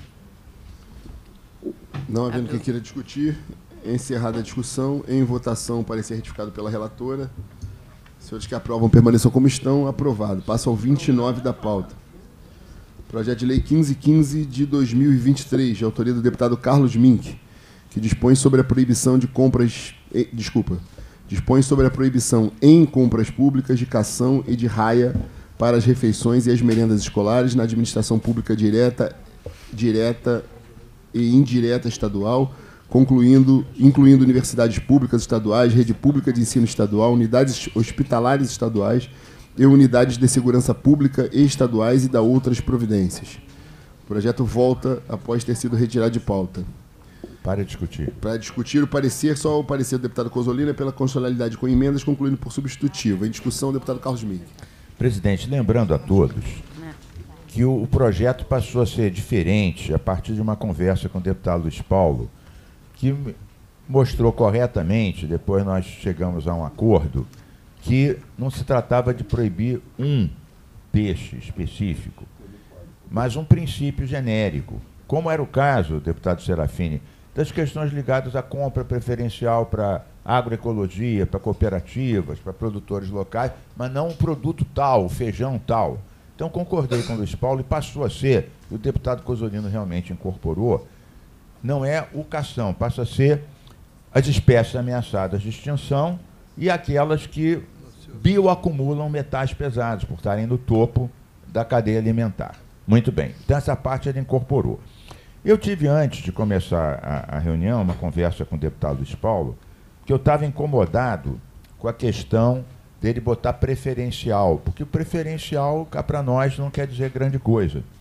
Speaker 1: Não havendo quem queira discutir, encerrada a discussão, em votação, parecer retificado pela relatora. Senhores que aprovam permaneçam como estão, aprovado. Passa ao vinte e nove da pauta. Projeto de Lei quinze quinze de dois mil e vinte e três, de autoria do deputado Carlos Mink, que dispõe sobre a proibição de compras... Eh, desculpa. Dispõe sobre a proibição em compras públicas de cação e de raia para as refeições e as merendas escolares na administração pública direta, direta e indireta estadual, concluindo, incluindo universidades públicas estaduais, rede pública de ensino estadual, unidades hospitalares estaduais e unidades de segurança pública e estaduais e da outras providências. O projeto volta após ter sido retirado de pauta.
Speaker 2: Para discutir.
Speaker 1: Para discutir o parecer, só o parecer do deputado Cozzolino é pela constitucionalidade com emendas, concluindo por substitutivo. Em discussão, o deputado Carlos Mink.
Speaker 2: Presidente, lembrando a todos que o projeto passou a ser diferente a partir de uma conversa com o deputado Luiz Paulo, que mostrou corretamente, depois nós chegamos a um acordo, que não se tratava de proibir um peixe específico, mas um princípio genérico, como era o caso, deputado Serafini, das questões ligadas à compra preferencial para agroecologia, para cooperativas, para produtores locais, mas não um produto tal, feijão tal. Então, concordei com o Luiz Paulo e passou a ser, o deputado Cozzolino realmente incorporou, não é o cação, passa a ser as espécies ameaçadas de extinção e aquelas que bioacumulam metais pesados, por estarem no topo da cadeia alimentar. Muito bem, então essa parte ele incorporou. Eu tive, antes de começar a, a reunião, uma conversa com o deputado Luiz Paulo, que eu estava incomodado com a questão dele botar preferencial, porque o preferencial, cá para nós, não quer dizer grande coisa.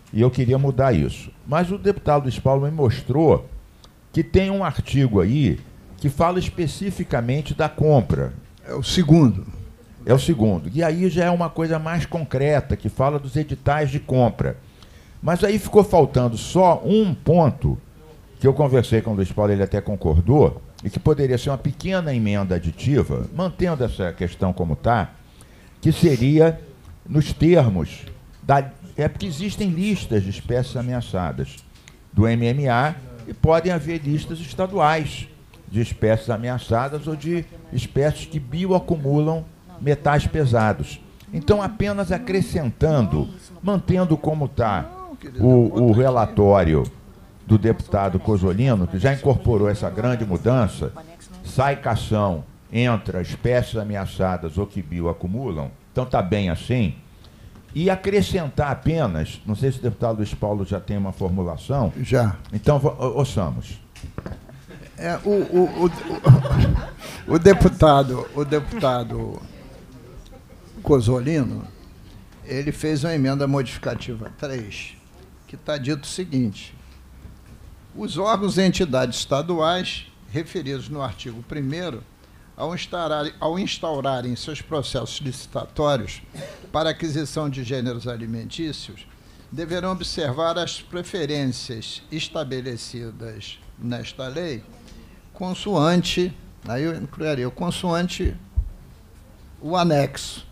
Speaker 2: E eu queria mudar isso. Mas o deputado Luiz Paulo me mostrou que tem um artigo aí que fala especificamente da compra.
Speaker 3: É o segundo.
Speaker 2: É o segundo. E aí já é uma coisa mais concreta, que fala dos editais de compra. Mas aí ficou faltando só um ponto, que eu conversei com o Luiz Paulo, ele até concordou, e que poderia ser uma pequena emenda aditiva, mantendo essa questão como está, que seria nos termos da... É porque existem listas de espécies ameaçadas do M M A e podem haver listas estaduais de espécies ameaçadas ou de espécies que bioacumulam metais pesados. Então, apenas acrescentando, mantendo como está o, o relatório do deputado Cozzolino, que já incorporou essa grande mudança, sai cação entre as espécies ameaçadas ou que bioacumulam, então está bem assim, e acrescentar apenas, não sei se o deputado Luiz Paulo já tem uma formulação.
Speaker 3: Já.
Speaker 2: Então, ouçamos.
Speaker 3: É, o, o, o, o, o deputado, o deputado Cozzolino, ele fez uma emenda modificativa três, que está dito o seguinte: os órgãos e entidades estaduais referidos no artigo primeiro, ao instaurarem, ao instaurarem seus processos licitatórios para aquisição de gêneros alimentícios, deverão observar as preferências estabelecidas nesta lei, consoante, aí eu incluiria, consoante o anexo.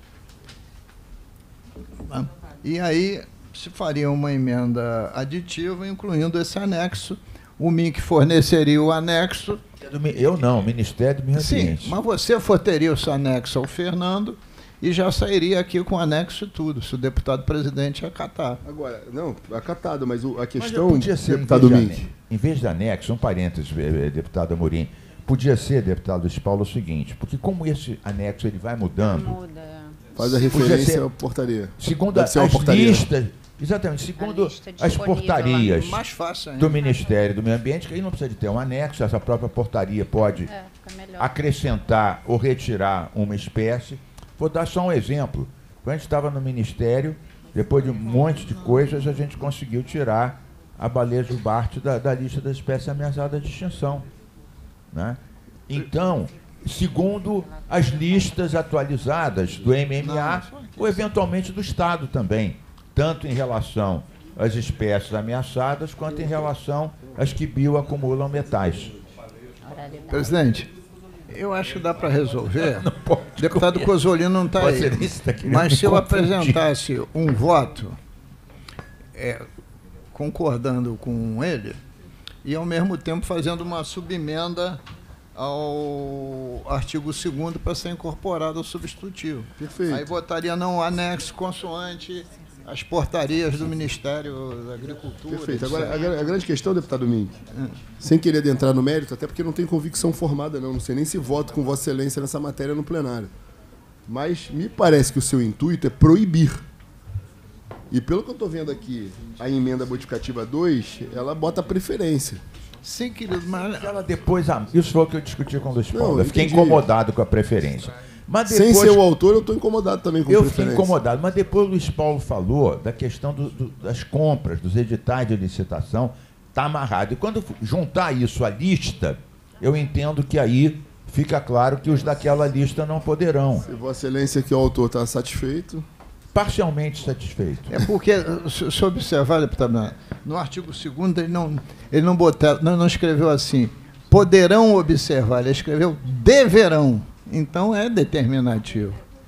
Speaker 3: E aí se faria uma emenda aditiva, incluindo esse anexo. O M I C forneceria o anexo.
Speaker 2: Eu não, o Ministério do Meio Ambiente.
Speaker 3: Sim, mas você forneceria o seu anexo ao Fernando e já sairia aqui com o anexo e tudo, se o deputado presidente acatar.
Speaker 1: Agora, não, acatado, mas o, a questão,
Speaker 2: mas podia ser,
Speaker 1: deputado
Speaker 2: em vez,
Speaker 1: Mink.
Speaker 2: de, em vez de anexo, um parênteses, deputado Amorim, podia ser, deputado Luiz Paulo, o seguinte, porque como esse anexo ele vai mudando...
Speaker 6: Muda.
Speaker 1: Faz a referência à portaria.
Speaker 2: Segundo as
Speaker 1: portaria.
Speaker 2: listas... Exatamente, segundo as portarias
Speaker 3: mais fácil ainda.
Speaker 2: do Ministério do Meio Ambiente, que aí não precisa de ter um anexo, essa própria portaria pode
Speaker 6: É,
Speaker 2: acrescentar ou retirar uma espécie. Vou dar só um exemplo. Quando a gente estava no Ministério, depois de um monte de coisas, a gente conseguiu tirar a baleia jubarte da, da lista das espécies ameaçadas de extinção. Né? Então, segundo as listas atualizadas do M M A, ou eventualmente do Estado também, tanto em relação às espécies ameaçadas, quanto em relação às que bioacumulam metais.
Speaker 3: Presidente, eu acho que dá para resolver. O deputado Cozzolino não está aí.
Speaker 2: Tá
Speaker 3: Mas se eu
Speaker 2: confundir.
Speaker 3: apresentasse um voto é, concordando com ele e, ao mesmo tempo, fazendo uma subemenda ao artigo segundo para ser incorporado ao substitutivo.
Speaker 1: Perfeito.
Speaker 3: Aí votaria não anexo consoante as portarias do Ministério da Agricultura.
Speaker 1: Perfeito. Agora, a, a grande questão, deputado Mink, sem querer adentrar no mérito, até porque não tem convicção formada, não. Não sei nem se voto com Vossa Excelência nessa matéria no plenário. Mas me parece que o seu intuito é proibir. E pelo que eu estou vendo aqui, a emenda modificativa dois, ela bota preferência.
Speaker 3: Sim, querido, mas...
Speaker 2: Ela depois, isso foi o que eu discuti com o Luiz Paulo.
Speaker 1: Não,
Speaker 2: eu fiquei
Speaker 1: entendi.
Speaker 2: incomodado com a preferência. Mas depois,
Speaker 1: sem ser o autor, eu estou incomodado também com
Speaker 2: eu
Speaker 1: preferência.
Speaker 2: fiquei incomodado, mas depois o Luiz Paulo falou da questão do, do, das compras, dos editais de licitação, está amarrado. E quando juntar isso à lista, eu entendo que aí fica claro que os daquela lista não poderão.
Speaker 1: Se Vossa Excelência, que o autor está satisfeito...
Speaker 2: Parcialmente satisfeito.
Speaker 3: É porque, se se observar, deputado, no artigo segundo ele não, ele não, botou, não, não escreveu assim, poderão observar, ele escreveu deverão. Então é determinativo.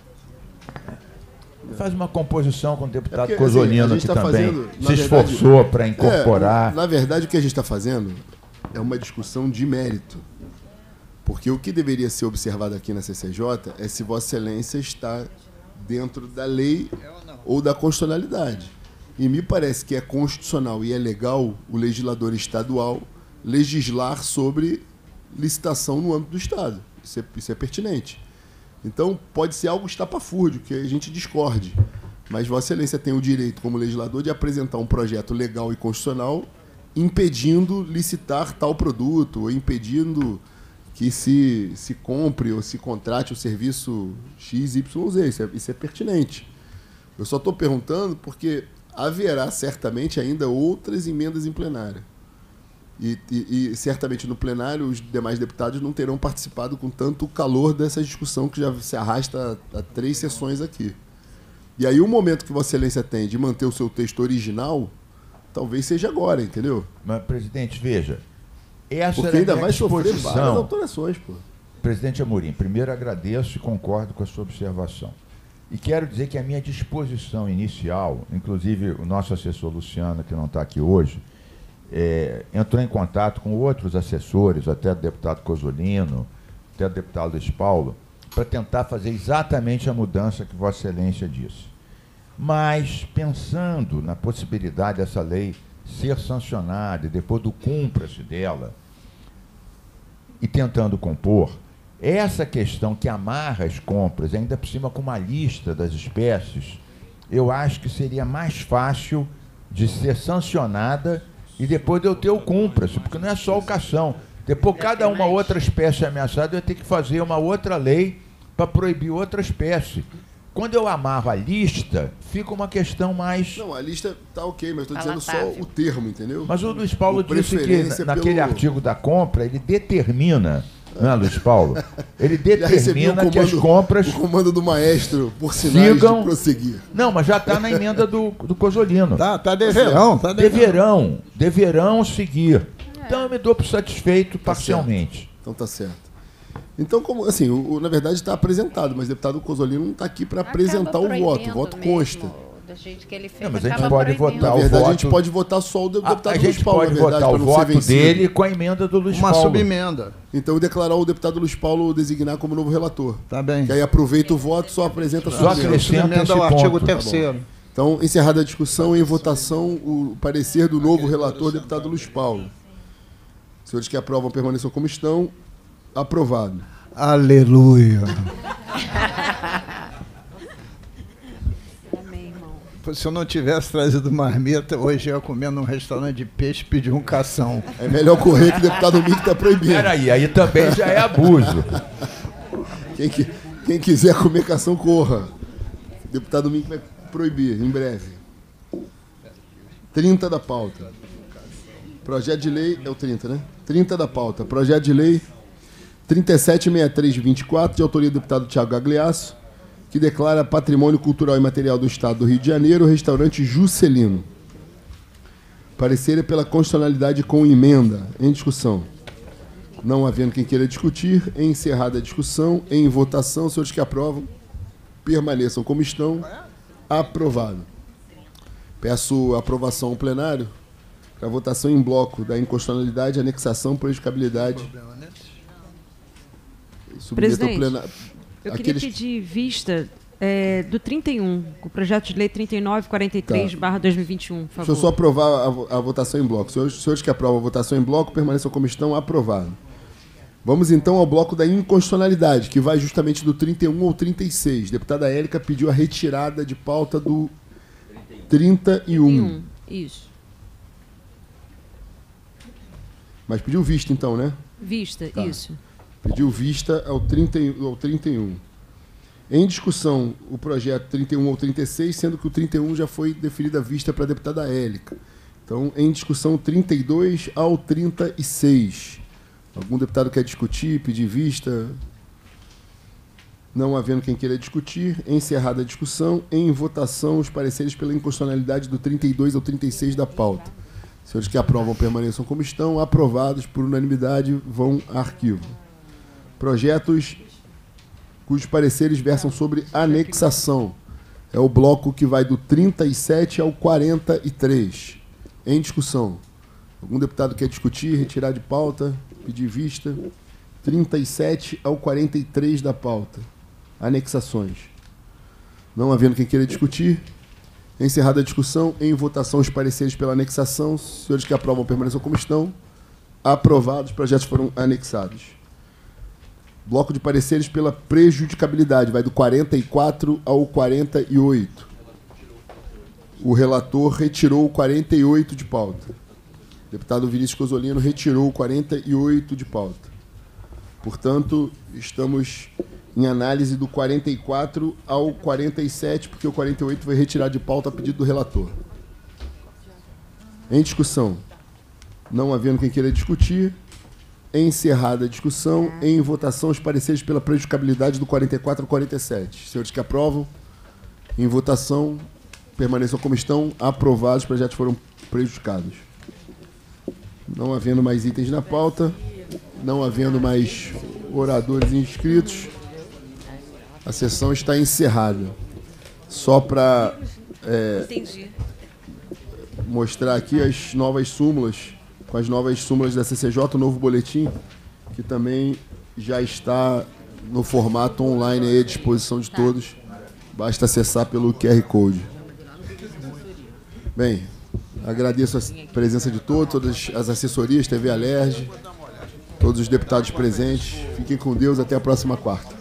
Speaker 2: Faz uma composição com o deputado
Speaker 1: É porque,
Speaker 2: Cozzolino,
Speaker 1: assim,
Speaker 2: que
Speaker 1: tá
Speaker 2: também
Speaker 1: fazendo,
Speaker 2: se
Speaker 1: verdade,
Speaker 2: esforçou para incorporar.
Speaker 1: É, na verdade, o que a gente está fazendo é uma discussão de mérito. Porque o que deveria ser observado aqui na C C J é se Vossa Excelência está dentro da lei ou da constitucionalidade. E me parece que é constitucional e é legal o legislador estadual legislar sobre licitação no âmbito do Estado. Isso é, isso é pertinente. Então, pode ser algo estapafúrdio, que a gente discorde. Mas Vossa Excelência tem o direito, como legislador, de apresentar um projeto legal e constitucional impedindo licitar tal produto, ou impedindo que se, se compre ou se contrate o serviço X Y Z. Isso é, isso é pertinente. Eu só estou perguntando porque haverá certamente ainda outras emendas em plenário. E, e, e certamente no plenário os demais deputados não terão participado com tanto calor dessa discussão que já se arrasta há, há três sessões aqui. E aí o momento que Vossa Excelência tem de manter o seu texto original, talvez seja agora, entendeu?
Speaker 2: Mas, presidente, veja, essa
Speaker 1: Porque ainda vai sofrer
Speaker 2: disposição.
Speaker 1: várias alterações, pô.
Speaker 2: Presidente Amorim, primeiro agradeço e concordo com a sua observação. E quero dizer que a minha disposição inicial, inclusive o nosso assessor Luciano, que não está aqui hoje, é, entrou em contato com outros assessores, até o deputado Cozzolino, até o deputado Luiz Paulo, para tentar fazer exatamente a mudança que Vossa Excelência disse. Mas, pensando na possibilidade dessa lei ser sancionada e depois do cumpra-se dela, e tentando compor, essa questão que amarra as compras, ainda por cima com uma lista das espécies, eu acho que seria mais fácil de ser sancionada e depois de eu ter o cumpra-se, porque não é só o cação. Depois, cada uma outra espécie ameaçada, eu ia ter que fazer uma outra lei para proibir outra espécie. Quando eu amarro a lista, fica uma questão mais...
Speaker 1: Não, a lista tá ok, mas estou dizendo só
Speaker 6: Palatável.
Speaker 1: o termo, entendeu?
Speaker 2: Mas o Luiz Paulo
Speaker 1: O
Speaker 2: disse que
Speaker 1: preferência
Speaker 2: naquele
Speaker 1: pelo-
Speaker 2: artigo da compra, ele determina, não é, Luiz Paulo? Ele
Speaker 1: Já recebi o
Speaker 2: determina que as
Speaker 1: comando-
Speaker 2: compras
Speaker 1: o comando do maestro, por sinais
Speaker 2: sigam...
Speaker 1: de prosseguir.
Speaker 2: Não, mas já está na emenda do, do Cozzolino.
Speaker 3: Tá, tá deverão, tá deverão.
Speaker 2: Deverão, deverão seguir. Então eu me dou por satisfeito parcialmente.
Speaker 1: Então tá certo. Então, como assim, o, o- na verdade está apresentado, mas o deputado Cozzolino não está aqui para apresentar o voto. O voto consta.
Speaker 6: Do jeito que ele fez,
Speaker 2: Não, mas a gente
Speaker 6: acaba
Speaker 2: pode
Speaker 6: proibindo.
Speaker 2: votar
Speaker 1: Na
Speaker 2: o
Speaker 1: verdade, a
Speaker 2: voto-
Speaker 1: gente pode votar só o de-
Speaker 2: A,
Speaker 1: deputado
Speaker 2: a
Speaker 1: Luiz
Speaker 2: gente
Speaker 1: Paulo,
Speaker 2: pode
Speaker 1: na verdade,
Speaker 2: votar o
Speaker 1: para não ser
Speaker 2: voto
Speaker 1: vencido.
Speaker 2: dele com a emenda do Luiz
Speaker 3: Uma
Speaker 2: Paulo.
Speaker 3: subemenda.
Speaker 1: Então, declarar o deputado Luiz Paulo designar como novo relator.
Speaker 3: Tá bem.
Speaker 1: Que aí aproveita o voto, só apresenta a
Speaker 2: Só
Speaker 1: subemenda.
Speaker 2: acrescenta
Speaker 3: Subemenda
Speaker 2: esse
Speaker 3: ao artigo
Speaker 2: ponto.
Speaker 3: terceiro.
Speaker 1: Então, encerrada a discussão, em votação, o parecer do novo relator, deputado Luiz Paulo. Senhores que aprovam permaneçam como estão. Aprovado.
Speaker 3: Aleluia.
Speaker 5: Amém, irmão.
Speaker 3: Se eu não tivesse trazido marmita, hoje eu ia comer num restaurante de peixe e pedir um cação.
Speaker 1: É melhor correr que o deputado Mico está proibindo.
Speaker 2: Peraí, aí também já é abuso.
Speaker 1: Quem, que- quem quiser comer cação, corra. O deputado Mico vai proibir, em breve. trinta da pauta. Projeto de lei... É o trinta, né? trinta da pauta. Projeto de lei trinta e sete sessenta e três de vinte e quatro, de autoria do deputado Tiago Gagliasso, que declara patrimônio cultural e material do Estado do Rio de Janeiro o restaurante Juscelino. Parecer é pela constitucionalidade com emenda. Em discussão. Não havendo quem queira discutir, encerrada a discussão, em votação, senhores que aprovam, permaneçam como estão. Aprovado. Peço aprovação ao plenário para votação em bloco da inconstitucionalidade, anexação, prejudicabilidade. Submeto ao
Speaker 5: Presidente,
Speaker 1: plenário.
Speaker 5: Eu
Speaker 1: Aqueles-
Speaker 5: queria pedir vista é, do trinta e um, o projeto de lei trinta e nove quarenta e três barra dois mil e vinte e um, por favor.
Speaker 1: Deixa eu só aprovar a, vo- a votação em bloco. Senhores, senhores que aprovam a votação em bloco, permaneçam como estão. Aprovado. Vamos então ao bloco da inconstitucionalidade, que vai justamente do trinta e um ao trinta e seis. Deputada Érica pediu a retirada de pauta do trinta e um.
Speaker 5: trinta e um, isso.
Speaker 1: Mas pediu vista então, né?
Speaker 5: Vista,
Speaker 1: Tá.
Speaker 5: isso.
Speaker 1: Pediu vista ao trinta, e- ao trinta e um. Em discussão, o projeto trinta e um ao trinta e seis, sendo que o trinta e um já foi deferida a vista para a deputada Érica. Então, em discussão, trinta e dois ao trinta e seis. Algum deputado quer discutir, pedir vista? Não havendo quem queira discutir, encerrada a discussão, em votação, os pareceres pela inconstitucionalidade do trinta e dois ao trinta e seis da pauta. Senhores que aprovam permaneçam como estão, aprovados por unanimidade, vão a arquivo. Projetos cujos pareceres versam sobre anexação. É o bloco que vai do trinta e sete ao quarenta e três. Em discussão. Algum deputado quer discutir, retirar de pauta, pedir vista? trinta e sete ao quarenta e três da pauta. Anexações. Não havendo quem queira discutir, encerrada a discussão, em votação os pareceres pela anexação. Senhores que aprovam permaneçam como estão. Aprovados, os projetos foram anexados. Bloco de pareceres pela prejudicabilidade, vai do quarenta e quatro ao quarenta e oito. O relator retirou o quarenta e oito de pauta. O deputado Vinícius Cozzolino retirou o quarenta e oito de pauta. Portanto, estamos em análise do quarenta e quatro ao quarenta e sete, porque o quarenta e oito foi retirado de pauta a pedido do relator. Em discussão. Não havendo quem queira discutir. Encerrada a discussão. Em votação, os pareceres pela prejudicabilidade do quarenta e quatro ao quarenta e sete. Senhores que aprovam. Em votação, permaneçam como estão. Aprovados, os projetos foram prejudicados. Não havendo mais itens na pauta. Não havendo mais oradores inscritos. A sessão está encerrada. Só para é, mostrar aqui as novas súmulas, com as novas súmulas da C C J, o novo boletim, que também já está no formato online aí à disposição de todos. Basta acessar pelo Q R Code. Bem, agradeço a presença de todos, todas as assessorias, T V Alerj, todos os deputados presentes. Fiquem com Deus, até a próxima quarta.